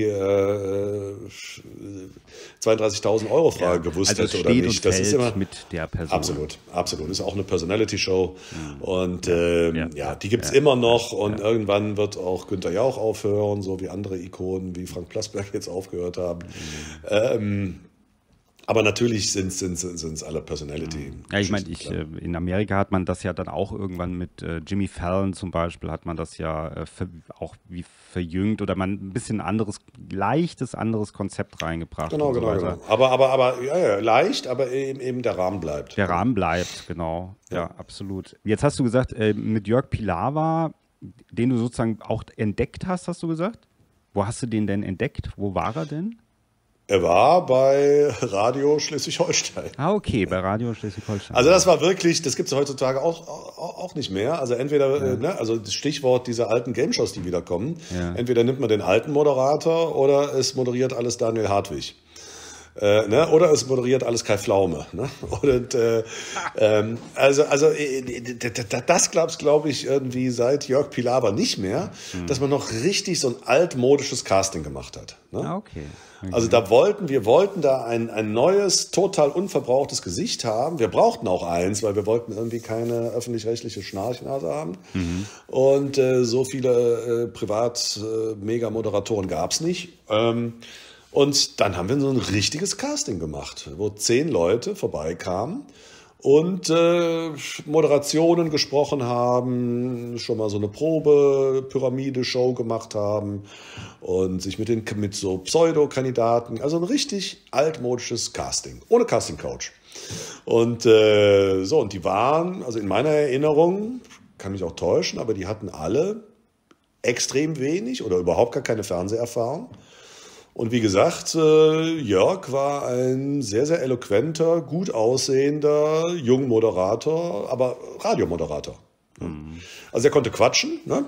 32.000 Euro Frage gewusst hätte oder nicht. Das ist immer mit der Person. Absolut, absolut. Ist auch eine Personality-Show. Und die gibt's immer noch. Und irgendwann wird auch Günther Jauch aufhören, so wie andere Ikonen, wie Frank Plasberg jetzt aufgehört haben. Aber natürlich sind's alle Personality. Ja, ich meine, in Amerika hat man das ja dann auch irgendwann mit Jimmy Fallon zum Beispiel, hat man das ja auch wie verjüngt oder man ein bisschen leichtes anderes Konzept reingebracht. Genau. Aber leicht, aber eben der Rahmen bleibt. Der Rahmen bleibt, genau. Ja, absolut. Jetzt hast du gesagt, mit Jörg Pilawa, den du sozusagen auch entdeckt hast du gesagt? Wo hast du den denn entdeckt? Wo war er denn? Er war bei Radio Schleswig-Holstein. Okay, bei Radio Schleswig-Holstein. Also das war wirklich, das gibt es heutzutage auch nicht mehr. Also entweder, also das Stichwort dieser alten Game-Shows, die wiederkommen, entweder nimmt man den alten Moderator oder es moderiert alles Daniel Hartwig. Oder es moderiert alles Kai Pflaume. Ne? Und, das glaube ich irgendwie seit Jörg Pilawa nicht mehr, dass man noch richtig so ein altmodisches Casting gemacht hat. Ne? Okay. Also wir wollten da ein neues, total unverbrauchtes Gesicht haben. Wir brauchten auch eins, weil wir wollten irgendwie keine öffentlich-rechtliche Schnarchnase haben. Und so viele Privat-Mega-Moderatoren gab es nicht. Und dann haben wir so ein richtiges Casting gemacht, wo 10 Leute vorbeikamen und Moderationen gesprochen haben, schon mal so eine Probe-Pyramide-Show gemacht haben und sich mit so Pseudo-Kandidaten, also ein richtig altmodisches Casting, ohne Casting-Couch. Und und die waren, also in meiner Erinnerung, kann mich auch täuschen, aber die hatten alle extrem wenig oder überhaupt gar keine Fernseherfahrung. Und wie gesagt, Jörg war ein sehr, sehr eloquenter, gut aussehender Jungmoderator, aber Radiomoderator. Also er konnte quatschen, ne?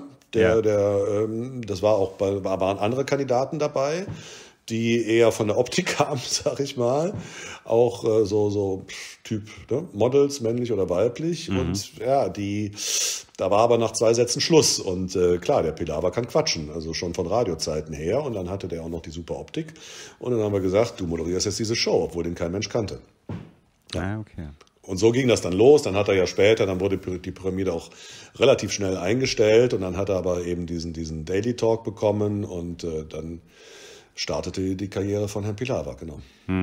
Das war auch waren andere Kandidaten dabei, die eher von der Optik kamen, sag ich mal. Auch so Typ, ne? Models, männlich oder weiblich. Und ja, da war aber nach 2 Sätzen Schluss. Und klar, der Pilawa kann quatschen, also schon von Radiozeiten her. Und dann hatte der auch noch die super Optik. Und dann haben wir gesagt, du moderierst jetzt diese Show, obwohl den kein Mensch kannte. Ja, okay. Und so ging das dann los. Dann hat er ja später, dann wurde die Pyramide auch relativ schnell eingestellt. Und dann hat er aber eben diesen Daily Talk bekommen. Und dann startete die Karriere von Herrn Pilawa, genau.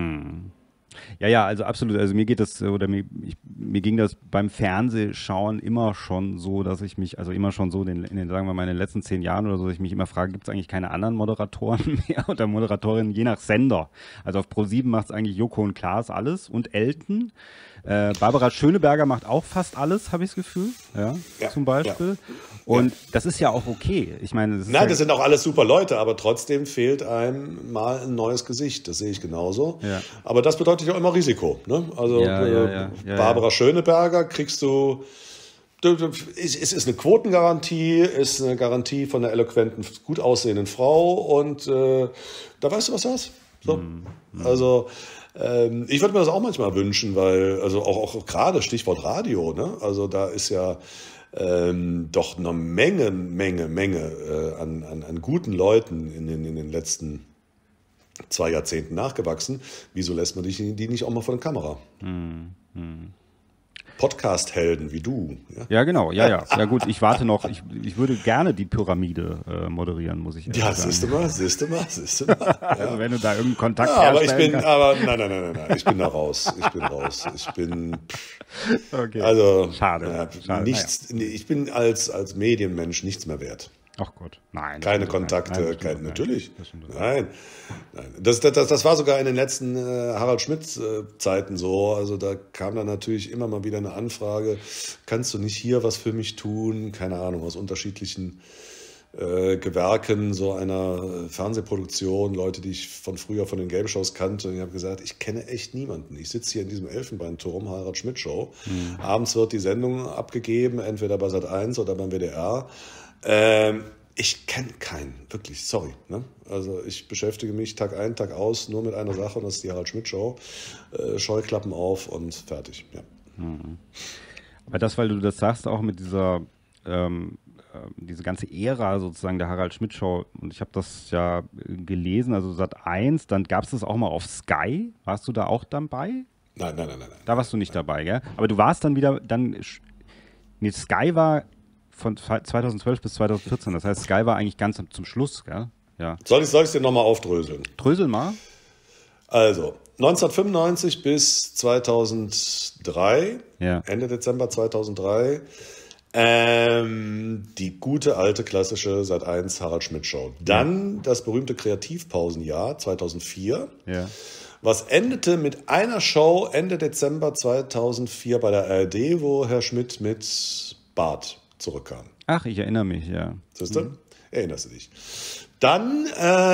Ja, also absolut. Also mir ging das beim Fernsehschauen immer schon so, dass ich mich, also immer schon so in den, sagen wir mal, in den letzten 10 Jahren oder so, dass ich mich immer frage, gibt es eigentlich keine anderen Moderatoren mehr oder Moderatorinnen, je nach Sender. Also auf ProSieben macht es eigentlich Joko und Klaas alles und Elton. Barbara Schöneberger macht auch fast alles, habe ich das Gefühl, zum Beispiel. Ja. Und das ist ja auch okay. Ich meine, das sind auch alles super Leute, aber trotzdem fehlt einem mal ein neues Gesicht. Das sehe ich genauso. Ja. Aber das bedeutet ja immer Risiko. Ne? Also Barbara Schöneberger kriegst du. Es ist eine Quotengarantie, ist eine Garantie von einer eloquenten, gut aussehenden Frau und da weißt du, was du hast. So. Also ich würde mir das auch manchmal wünschen, weil, also auch gerade Stichwort Radio, ne? Also da ist ja doch eine Menge an guten Leuten in den letzten 2 Jahrzehnten nachgewachsen. Wieso lässt man die nicht auch mal vor der Kamera? Podcast-Helden wie du. Ja, genau. Ja. Ja gut, ich warte noch. Ich würde gerne die Pyramide moderieren, muss ich sagen. Ja, siehst du mal. Ja. Also wenn du da irgendeinen Kontakt herstellen kannst. Nein. Ich bin da raus. Okay. Also, schade. Nichts. Ja. Ich bin als Medienmensch nichts mehr wert. Ach Gott, nein. Keine Kontakte, natürlich. Nein. Das war sogar in den letzten Harald Schmidt-Zeiten so. Also da kam dann natürlich immer mal wieder eine Anfrage, kannst du nicht hier was für mich tun? Keine Ahnung, aus unterschiedlichen Gewerken so einer Fernsehproduktion, Leute, die ich von früher von den Game-Shows kannte. Und ich habe gesagt, ich kenne echt niemanden. Ich sitze hier in diesem Elfenbeinturm, Harald Schmidt-Show. Abends wird die Sendung abgegeben, entweder bei Sat.1 oder beim WDR. Ich kenne keinen, wirklich, sorry. Ne? Also ich beschäftige mich Tag ein, Tag aus nur mit einer Sache und das ist die Harald Schmidt Show. Scheuklappen auf und fertig. Ja. Aber das, weil du das sagst, auch mit dieser diese ganze Ära sozusagen der Harald Schmidt Show, und ich habe das ja gelesen, also Sat.1, dann gab es das auch mal auf Sky. Warst du da auch dabei? Nein. Da warst du nicht dabei, gell? Aber du warst dann wieder, nee, Sky war von 2012 bis 2014, das heißt, Sky war eigentlich ganz zum Schluss, gell? Ja. Soll ich es dir nochmal aufdröseln? Drösel mal. Also, 1995 bis 2003, Ende Dezember 2003, die gute alte klassische Sat.1 Harald Schmidt Show. Dann das berühmte Kreativpausenjahr 2004, was endete mit einer Show Ende Dezember 2004 bei der ARD, wo Herr Schmidt mit Bart zurückkam. Ach, ich erinnere mich, ja. Siehst du? Erinnerst du dich? Dann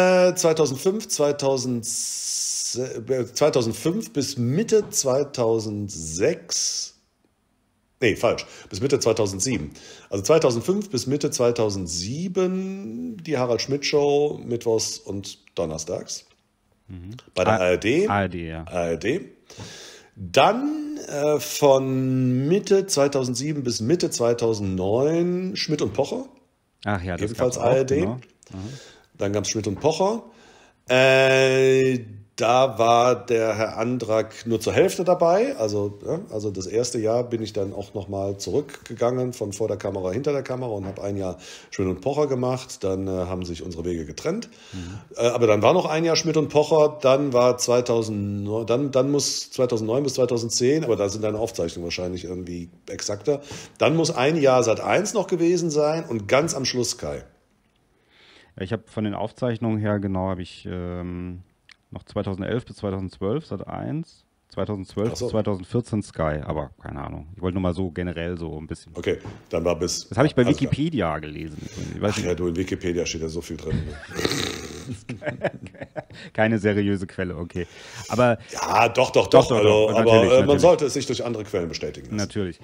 2005 bis Mitte 2006. Nee, falsch. Bis Mitte 2007. Also 2005 bis Mitte 2007 die Harald Schmidt Show mittwochs und donnerstags. Bei der ARD. ARD, ja. ARD. Dann von Mitte 2007 bis Mitte 2009 Schmidt und Pocher. Ach ja, das ebenfalls gab's auch, ARD. genau. Dann gab es Schmidt und Pocher. Da war der Herr Andrak nur zur Hälfte dabei. Also das erste Jahr bin ich dann auch nochmal zurückgegangen von vor der Kamera, hinter der Kamera und habe ein Jahr Schmidt und Pocher gemacht. Dann haben sich unsere Wege getrennt. Aber dann war noch ein Jahr Schmidt und Pocher. Dann war 2009, dann muss 2009 bis 2010, aber da sind deine Aufzeichnungen wahrscheinlich irgendwie exakter. Dann muss ein Jahr Sat.1 noch gewesen sein und ganz am Schluss Sky. Ja, ich habe von den Aufzeichnungen her, genau, habe ich noch 2011 bis 2012 Sat.1, 2012 bis 2014 Sky, aber keine Ahnung. Ich wollte nur mal so generell so ein bisschen. Okay, dann war bis. Das habe ich bei Wikipedia gelesen. Ich weiß nicht. Ja, du, in Wikipedia steht ja so viel drin. Ne? Keine seriöse Quelle, okay. Aber ja, doch. Also, aber man sollte es sich durch andere Quellen bestätigen lassen. Natürlich.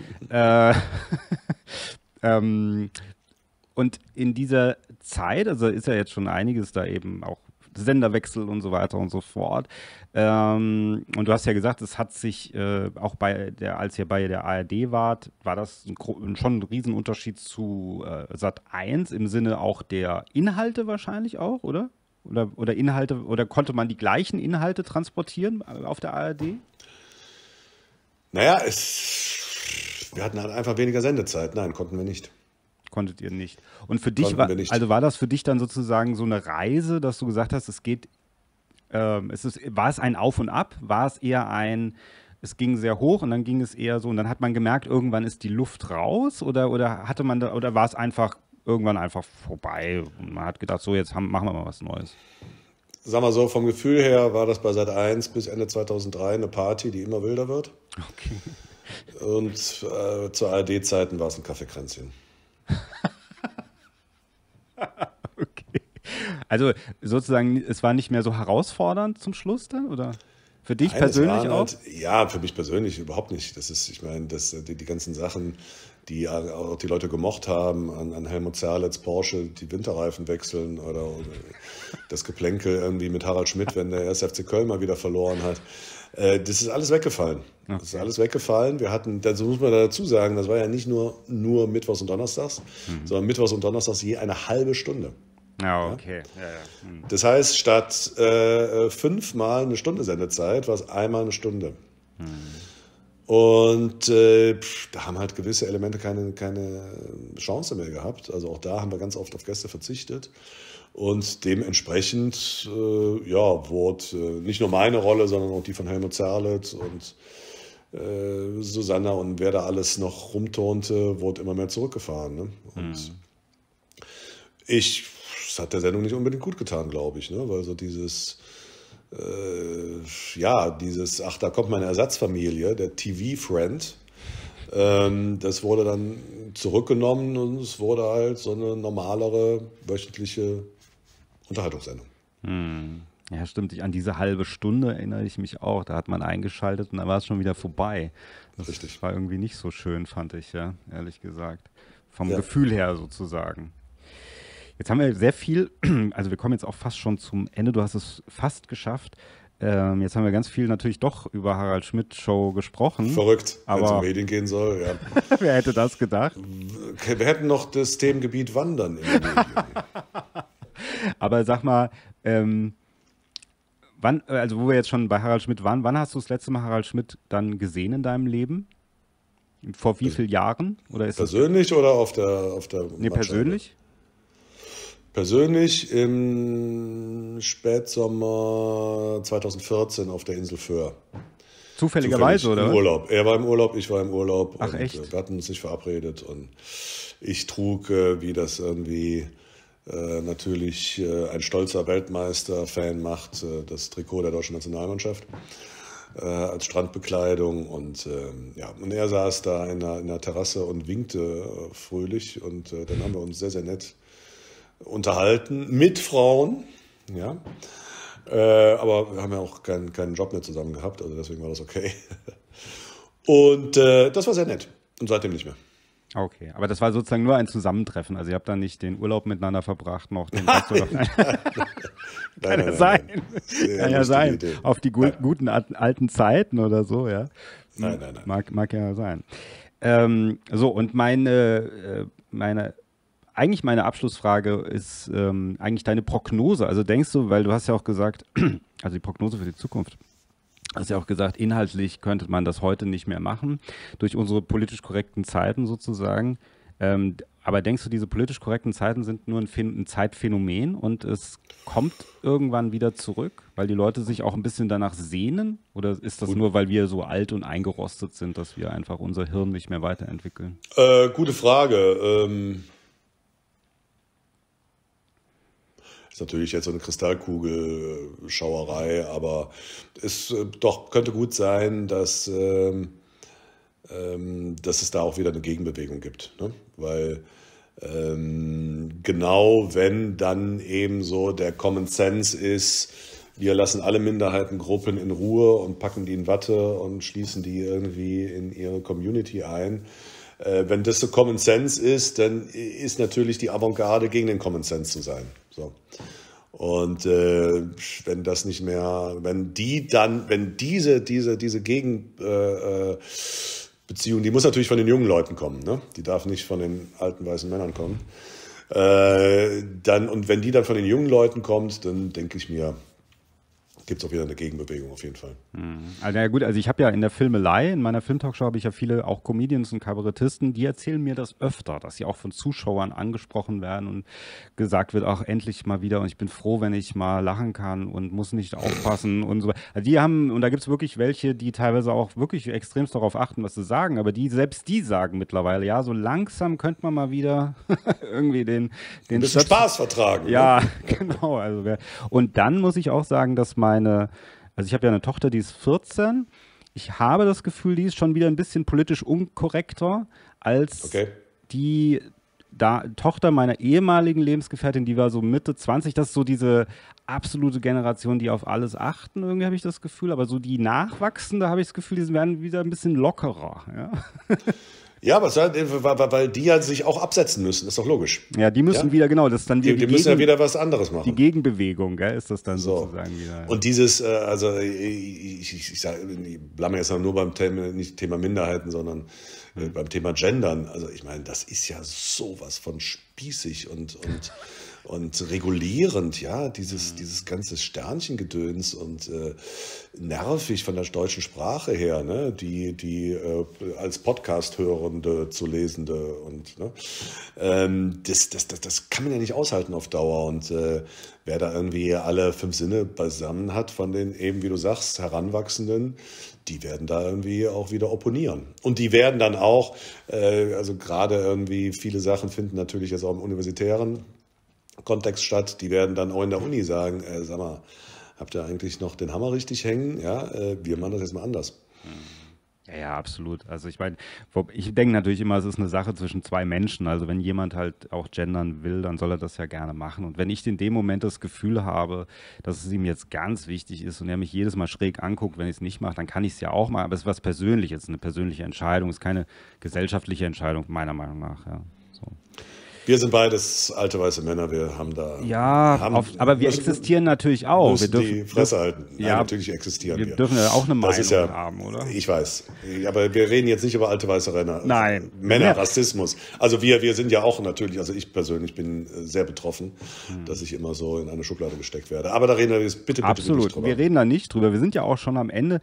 Und in dieser Zeit, also ist ja jetzt schon einiges da eben auch Senderwechsel und so weiter und so fort. Und du hast ja gesagt, es hat sich auch als ihr bei der ARD wart, war das schon ein Riesenunterschied zu Sat.1 im Sinne auch der Inhalte wahrscheinlich auch, oder? Oder Inhalte, oder konnte man die gleichen Inhalte transportieren auf der ARD? Naja, wir hatten halt einfach weniger Sendezeit. Nein, konnten wir nicht. Konntet ihr nicht. Und für dich war das für dich dann sozusagen so eine Reise, dass du gesagt hast, war es ein Auf und Ab? War es eher es ging sehr hoch und dann ging es eher so und dann hat man gemerkt, irgendwann ist die Luft raus oder war es irgendwann einfach vorbei und man hat gedacht, so jetzt machen wir mal was Neues? Sag mal so, vom Gefühl her war das bei Sat.1 bis Ende 2003 eine Party, die immer wilder wird. Okay. Und zu ARD-Zeiten war es ein Kaffeekränzchen. Okay. Also sozusagen, es war nicht mehr so herausfordernd zum Schluss dann, oder? Für dich persönlich auch? Ja, für mich persönlich überhaupt nicht. Das ist, ich meine, die ganzen Sachen, die auch die Leute gemocht haben, an Helmut Zerlitz, Porsche, die Winterreifen wechseln oder das Geplänkel irgendwie mit Harald Schmidt, wenn der 1. FC Köln mal wieder verloren hat. Das ist alles weggefallen. Okay. Das ist alles weggefallen. Wir hatten, dazu muss man dazu sagen, das war ja nicht nur Mittwochs und Donnerstags, sondern Mittwochs und Donnerstags je eine halbe Stunde. Ja, okay. Ja. Das heißt, statt 5-mal eine Stunde Sendezeit, war es einmal eine Stunde. Und da haben halt gewisse Elemente keine Chance mehr gehabt. Also auch da haben wir ganz oft auf Gäste verzichtet. Und dementsprechend wurde nicht nur meine Rolle, sondern auch die von Helmut Zerlitz und Susanna und wer da alles noch rumturnte, wurde immer mehr zurückgefahren. Ne? Und das hat der Sendung nicht unbedingt gut getan, glaube ich. Ne? Weil so dieses, ach, da kommt meine Ersatzfamilie, der TV-Friend, das wurde dann zurückgenommen und es wurde halt so eine normalere wöchentliche Unterhaltungssendung. Ja, stimmt. An diese halbe Stunde erinnere ich mich auch. Da hat man eingeschaltet und dann war es schon wieder vorbei. Das Richtig. War irgendwie nicht so schön, fand ich, ja, ehrlich gesagt. Vom Gefühl her sozusagen. Jetzt haben wir sehr viel, also wir kommen jetzt auch fast schon zum Ende. Du hast es fast geschafft. Jetzt haben wir ganz viel natürlich doch über Harald Schmidt Show gesprochen. Verrückt, wenn es um aber Medien gehen soll. Ja. wer hätte das gedacht? Wir hätten noch das Themengebiet Wandern in den Medien. Aber sag mal, wann, also wo wir jetzt schon bei Harald Schmidt waren, wann hast du das letzte Mal Harald Schmidt dann gesehen in deinem Leben? Vor wie vielen Jahren? Oder ist persönlich oder auf der Nee, persönlich? Persönlich im Spätsommer 2014 auf der Insel Föhr. Zufälligerweise, oder? Im Urlaub. Er war im Urlaub, ich war im Urlaub. Ach, und echt? Wir hatten uns nicht verabredet und ich trug, wie das irgendwie natürlich ein stolzer Weltmeister-Fan macht, das Trikot der deutschen Nationalmannschaft als Strandbekleidung und und er saß da in der Terrasse und winkte fröhlich und dann haben wir uns sehr, sehr nett unterhalten mit Frauen, ja, aber wir haben ja auch keinen Job mehr zusammen gehabt, also deswegen war das okay. Und das war sehr nett und seitdem nicht mehr. Okay, aber das war sozusagen nur ein Zusammentreffen. Also ihr habt dann nicht den Urlaub miteinander verbracht, noch den Rest oder kann ja sein. Kann ja sein. Idee. Auf die guten alten Zeiten oder so, ja. Nein. Mag ja sein. So, und meine Abschlussfrage ist eigentlich deine Prognose. Also denkst du, weil du hast ja auch gesagt, also die Prognose für die Zukunft. Du hast ja auch gesagt, inhaltlich könnte man das heute nicht mehr machen, durch unsere politisch korrekten Zeiten sozusagen. Aber denkst du, diese politisch korrekten Zeiten sind nur ein Zeitphänomen und es kommt irgendwann wieder zurück, weil die Leute sich auch ein bisschen danach sehnen? Oder ist das nur, weil wir so alt und eingerostet sind, dass wir einfach unser Hirn nicht mehr weiterentwickeln? Gute Frage. Ist natürlich jetzt so eine Kristallkugelschauerei, aber es doch könnte gut sein, dass es da auch wieder eine Gegenbewegung gibt. Ne? Weil genau wenn dann eben so der Common Sense ist, wir lassen alle Minderheitengruppen in Ruhe und packen die in Watte und schließen die irgendwie in ihre Community ein. Wenn das so Common Sense ist, dann ist natürlich die Avantgarde gegen den Common Sense zu sein. So. Und wenn das nicht mehr, wenn diese Gegenbeziehung, die muss natürlich von den jungen Leuten kommen, ne? Die darf nicht von den alten weißen Männern kommen. Und wenn die dann von den jungen Leuten kommt, dann denke ich mir, gibt es auch wieder eine Gegenbewegung auf jeden Fall. Also, ja gut, also ich habe ja in der Filmelei, in meiner Filmtalkshow habe ich ja viele auch Comedians und Kabarettisten, die erzählen mir das öfter, dass sie auch von Zuschauern angesprochen werden und gesagt wird, ach, endlich mal wieder und ich bin froh, wenn ich mal lachen kann und muss nicht aufpassen und so. Also die haben, und da gibt es wirklich welche, die teilweise auch wirklich extremst darauf achten, was sie sagen, aber selbst die sagen mittlerweile, ja, so langsam könnte man mal wieder irgendwie den ein bisschen Spaß vertragen. Ja, ne? genau. Also und dann muss ich auch sagen, dass also ich habe ja eine Tochter, die ist 14. Ich habe das Gefühl, die ist schon wieder ein bisschen politisch unkorrekter als die Tochter meiner ehemaligen Lebensgefährtin, die war so Mitte 20. Das ist so diese absolute Generation, die auf alles achten, irgendwie habe ich das Gefühl. Aber so die Nachwachsende habe ich das Gefühl, die werden wieder ein bisschen lockerer. Ja. Ja, weil die ja sich auch absetzen müssen, ist doch logisch. Ja, die müssen wieder, genau, das ist dann wieder die müssen ja wieder was anderes machen. Die Gegenbewegung, gell, ist das dann sozusagen wieder. Und dieses, also ich bleibe jetzt nur beim Thema, nicht Thema Minderheiten, sondern beim Thema Gendern. Also ich meine, das ist ja sowas von spießig und regulierend, ja, dieses ganze Sternchengedöns und nervig von der deutschen Sprache her, ne, die als Podcast-Hörende zu Lesende und ne, das kann man ja nicht aushalten auf Dauer und wer da irgendwie alle 5 Sinne beisammen hat von den eben, wie du sagst, Heranwachsenden, die werden da irgendwie auch wieder opponieren. Und die werden dann auch, also gerade irgendwie viele Sachen finden natürlich jetzt auch im universitären Kontext statt, die werden dann auch in der Uni sagen, sag mal, habt ihr eigentlich noch den Hammer richtig hängen? Ja, wir machen das jetzt mal anders. Ja, absolut. Also ich meine, ich denke natürlich immer, es ist eine Sache zwischen 2 Menschen. Also wenn jemand halt auch gendern will, dann soll er das ja gerne machen. Und wenn ich in dem Moment das Gefühl habe, dass es ihm jetzt ganz wichtig ist und er mich jedes Mal schräg anguckt, wenn ich es nicht mache, dann kann ich es ja auch machen. Aber es ist was Persönliches, eine persönliche Entscheidung. Es ist keine gesellschaftliche Entscheidung, meiner Meinung nach. Ja, so. Wir sind beides alte weiße Männer, wir haben da... aber wir existieren natürlich auch. Wir dürfen die Fresse halten. Nein, natürlich existieren wir. Wir dürfen ja auch eine Meinung haben, oder? Ich weiß. Aber wir reden jetzt nicht über alte weiße Männer. Nein. Männerrassismus. Also wir sind ja auch natürlich, also ich persönlich bin sehr betroffen, dass ich immer so in eine Schublade gesteckt werde. Aber da reden wir jetzt bitte nicht drüber. Wir reden da nicht drüber. Wir sind ja auch schon am Ende.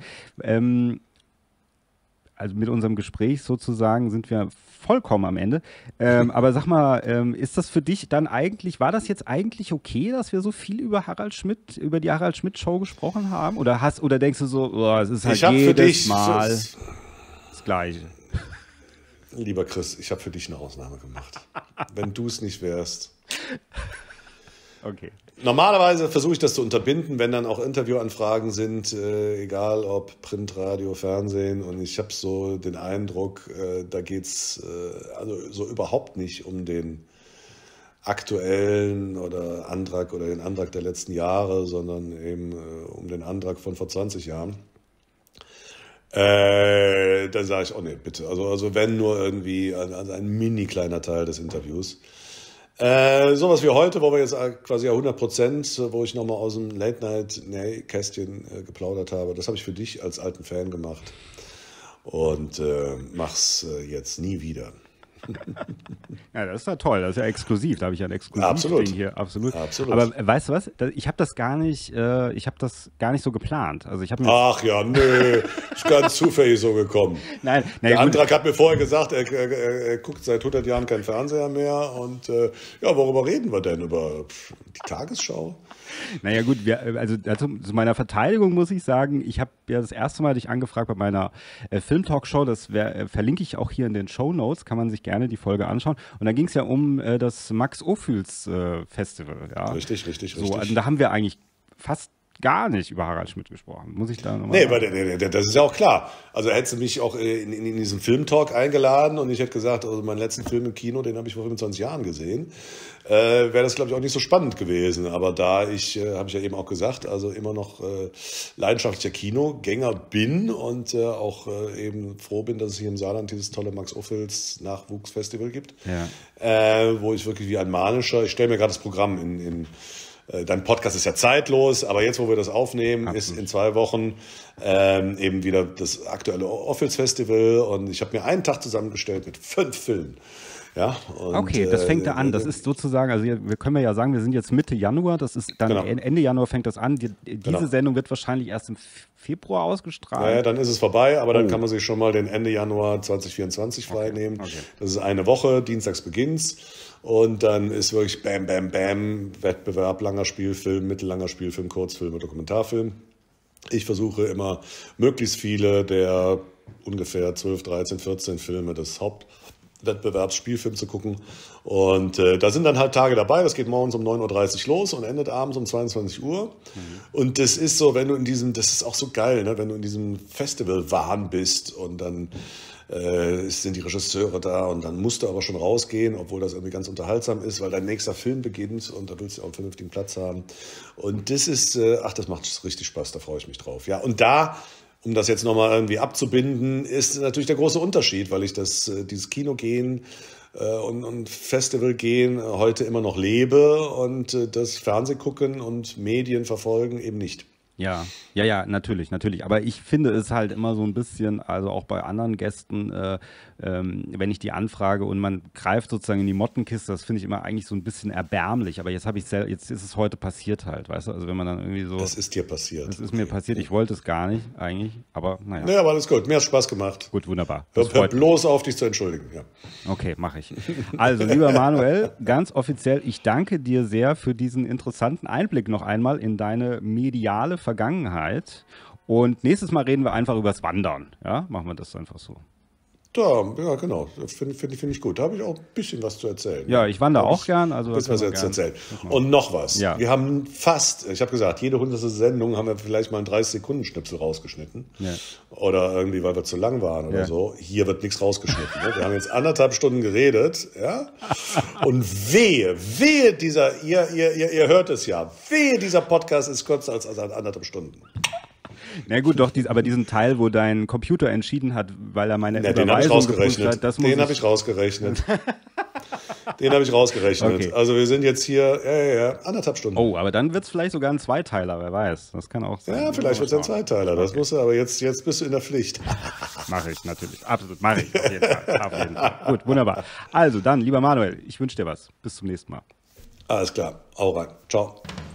Also mit unserem Gespräch sozusagen sind wir vollkommen am Ende. Aber sag mal, ist das für dich dann eigentlich, war das jetzt eigentlich okay, dass wir so viel über die Harald Schmidt Show gesprochen haben? Oder denkst du so, es ist halt jedes Mal das Gleiche? Lieber Chris, ich habe für dich eine Ausnahme gemacht. Wenn du es nicht wärst. Okay. Normalerweise versuche ich das zu unterbinden, wenn dann auch Interviewanfragen sind, egal ob Print, Radio, Fernsehen. Und ich habe so den Eindruck, da geht es also so überhaupt nicht um den aktuellen oder den Antrag der letzten Jahre, sondern eben um den Antrag von vor 20 Jahren. Dann sage ich, oh nee, bitte. Also wenn nur irgendwie ein mini kleiner Teil des Interviews. Sowas wie heute, wo wir jetzt quasi 100%, wo ich nochmal aus dem Late-Night-Kästchen geplaudert habe, das habe ich für dich als alten Fan gemacht und mach's jetzt nie wieder. Ja, das ist ja toll, das ist ja exklusiv, da habe ich ja ein Exklusiv-Ding hier. Absolut. Aber weißt du was, ich habe das gar nicht so geplant. Also ach ja, nö, ist ganz zufällig so gekommen. Nein, der Antrag hat mir vorher gesagt, er guckt seit 100 Jahren keinen Fernseher mehr und worüber reden wir denn? Über die Tagesschau? Naja gut, also zu meiner Verteidigung muss ich sagen, ich habe ja das erste Mal dich angefragt bei meiner Film-Talk-Show, das verlinke ich auch hier in den Shownotes, kann man sich gerne die Folge anschauen. Und da ging es ja um das Max Ophüls Festival. Ja. Richtig. So, also da haben wir eigentlich fast gar nicht über Harald Schmidt gesprochen. Muss ich da nochmal sagen? Das ist ja auch klar. Also hättest du mich auch in diesen Film-Talk eingeladen und ich hätte gesagt, also meinen letzten Film im Kino, den habe ich vor 25 Jahren gesehen, wäre das, glaube ich, auch nicht so spannend gewesen. Aber da habe ich ja eben auch gesagt, also immer noch leidenschaftlicher Kinogänger bin und auch eben froh bin, dass es hier im Saarland dieses tolle Max Ophüls Nachwuchsfestival gibt, wo ich wirklich wie ein Manischer, ich stelle mir gerade das Programm dein Podcast ist ja zeitlos, aber jetzt, wo wir das aufnehmen, ist in 2 Wochen eben wieder das aktuelle Ophüls Festival und ich habe mir einen Tag zusammengestellt mit 5 Filmen. Ja, und, okay, das fängt da an. Das ist sozusagen, also wir können ja sagen, wir sind jetzt Mitte Januar, das ist dann Ende Januar fängt das an. Diese Sendung wird wahrscheinlich erst im Februar ausgestrahlt. Ja, dann ist es vorbei, aber dann kann man sich schon mal den Ende Januar 2024 freinehmen. Okay. Das ist eine Woche, dienstags beginnt's. Und dann ist wirklich Bam, Bam, Bam, Wettbewerb, langer Spielfilm, mittellanger Spielfilm, Kurzfilm und Dokumentarfilm. Ich versuche immer, möglichst viele der ungefähr 12, 13, 14 Filme des Hauptwettbewerbsspielfilm zu gucken. Und da sind dann halt Tage dabei, das geht morgens um 9.30 Uhr los und endet abends um 22 Uhr. Und das ist so, das ist auch so geil, ne? Wenn du in diesem Festival-Wahn bist und dann sind die Regisseure da und dann musst du aber schon rausgehen, obwohl das irgendwie ganz unterhaltsam ist, weil dein nächster Film beginnt und da willst du auch einen vernünftigen Platz haben. Und das ist, das macht richtig Spaß, da freue ich mich drauf. Ja, und da, um das jetzt nochmal irgendwie abzubinden, ist natürlich der große Unterschied, weil ich dieses Kinogehen und Festivalgehen heute immer noch lebe und das Fernsehgucken und Medien verfolgen eben nicht. Ja, natürlich. Aber ich finde es halt immer so ein bisschen, also auch bei anderen Gästen, wenn ich die anfrage und man greift sozusagen in die Mottenkiste, das finde ich immer eigentlich so ein bisschen erbärmlich. Aber jetzt ist es heute passiert halt, weißt du? Also wenn man dann irgendwie so. Das ist dir passiert. Das ist mir passiert. Ich wollte es gar nicht eigentlich, aber naja. Naja, aber alles gut. Mir hat Spaß gemacht. Gut, wunderbar. Hör bloß auf, dich zu entschuldigen. Ja. Okay, mache ich. Also, lieber Manuel, ganz offiziell, ich danke dir sehr für diesen interessanten Einblick noch einmal in deine mediale Vergangenheit. Und nächstes Mal reden wir einfach übers Wandern. Ja, machen wir das einfach so. Ja, genau. Finde ich gut. Da habe ich auch ein bisschen was zu erzählen. Ja, ich wandere auch gern. Also das was jetzt erzählen. Und noch was. Ja. Wir haben ich habe gesagt, jede 100. Sendung haben wir vielleicht mal einen 30-Sekunden-Schnipsel rausgeschnitten. Ja. Oder irgendwie, weil wir zu lang waren oder so. Hier wird nichts rausgeschnitten. Ne? Wir haben jetzt 1,5 Stunden geredet. Ja? Und wehe dieser, ihr hört es ja, wehe dieser Podcast ist kürzer als 1,5 Stunden. Na gut, doch, aber diesen Teil, wo dein Computer entschieden hat, weil er meine Überweisung geprüft hat, den habe ich rausgerechnet. Den habe ich rausgerechnet. Okay. Also wir sind jetzt hier 1,5 Stunden. Oh, aber dann wird es vielleicht sogar ein Zweiteiler, wer weiß. Das kann auch sein. Ja, vielleicht wird es ein Zweiteiler. Das muss aber jetzt bist du in der Pflicht. Mache ich natürlich. Absolut, mache ich. Auf jeden Fall. Auf jeden Fall. Gut, wunderbar. Also dann, lieber Manuel, ich wünsche dir was. Bis zum nächsten Mal. Alles klar. Hau rein. Ciao.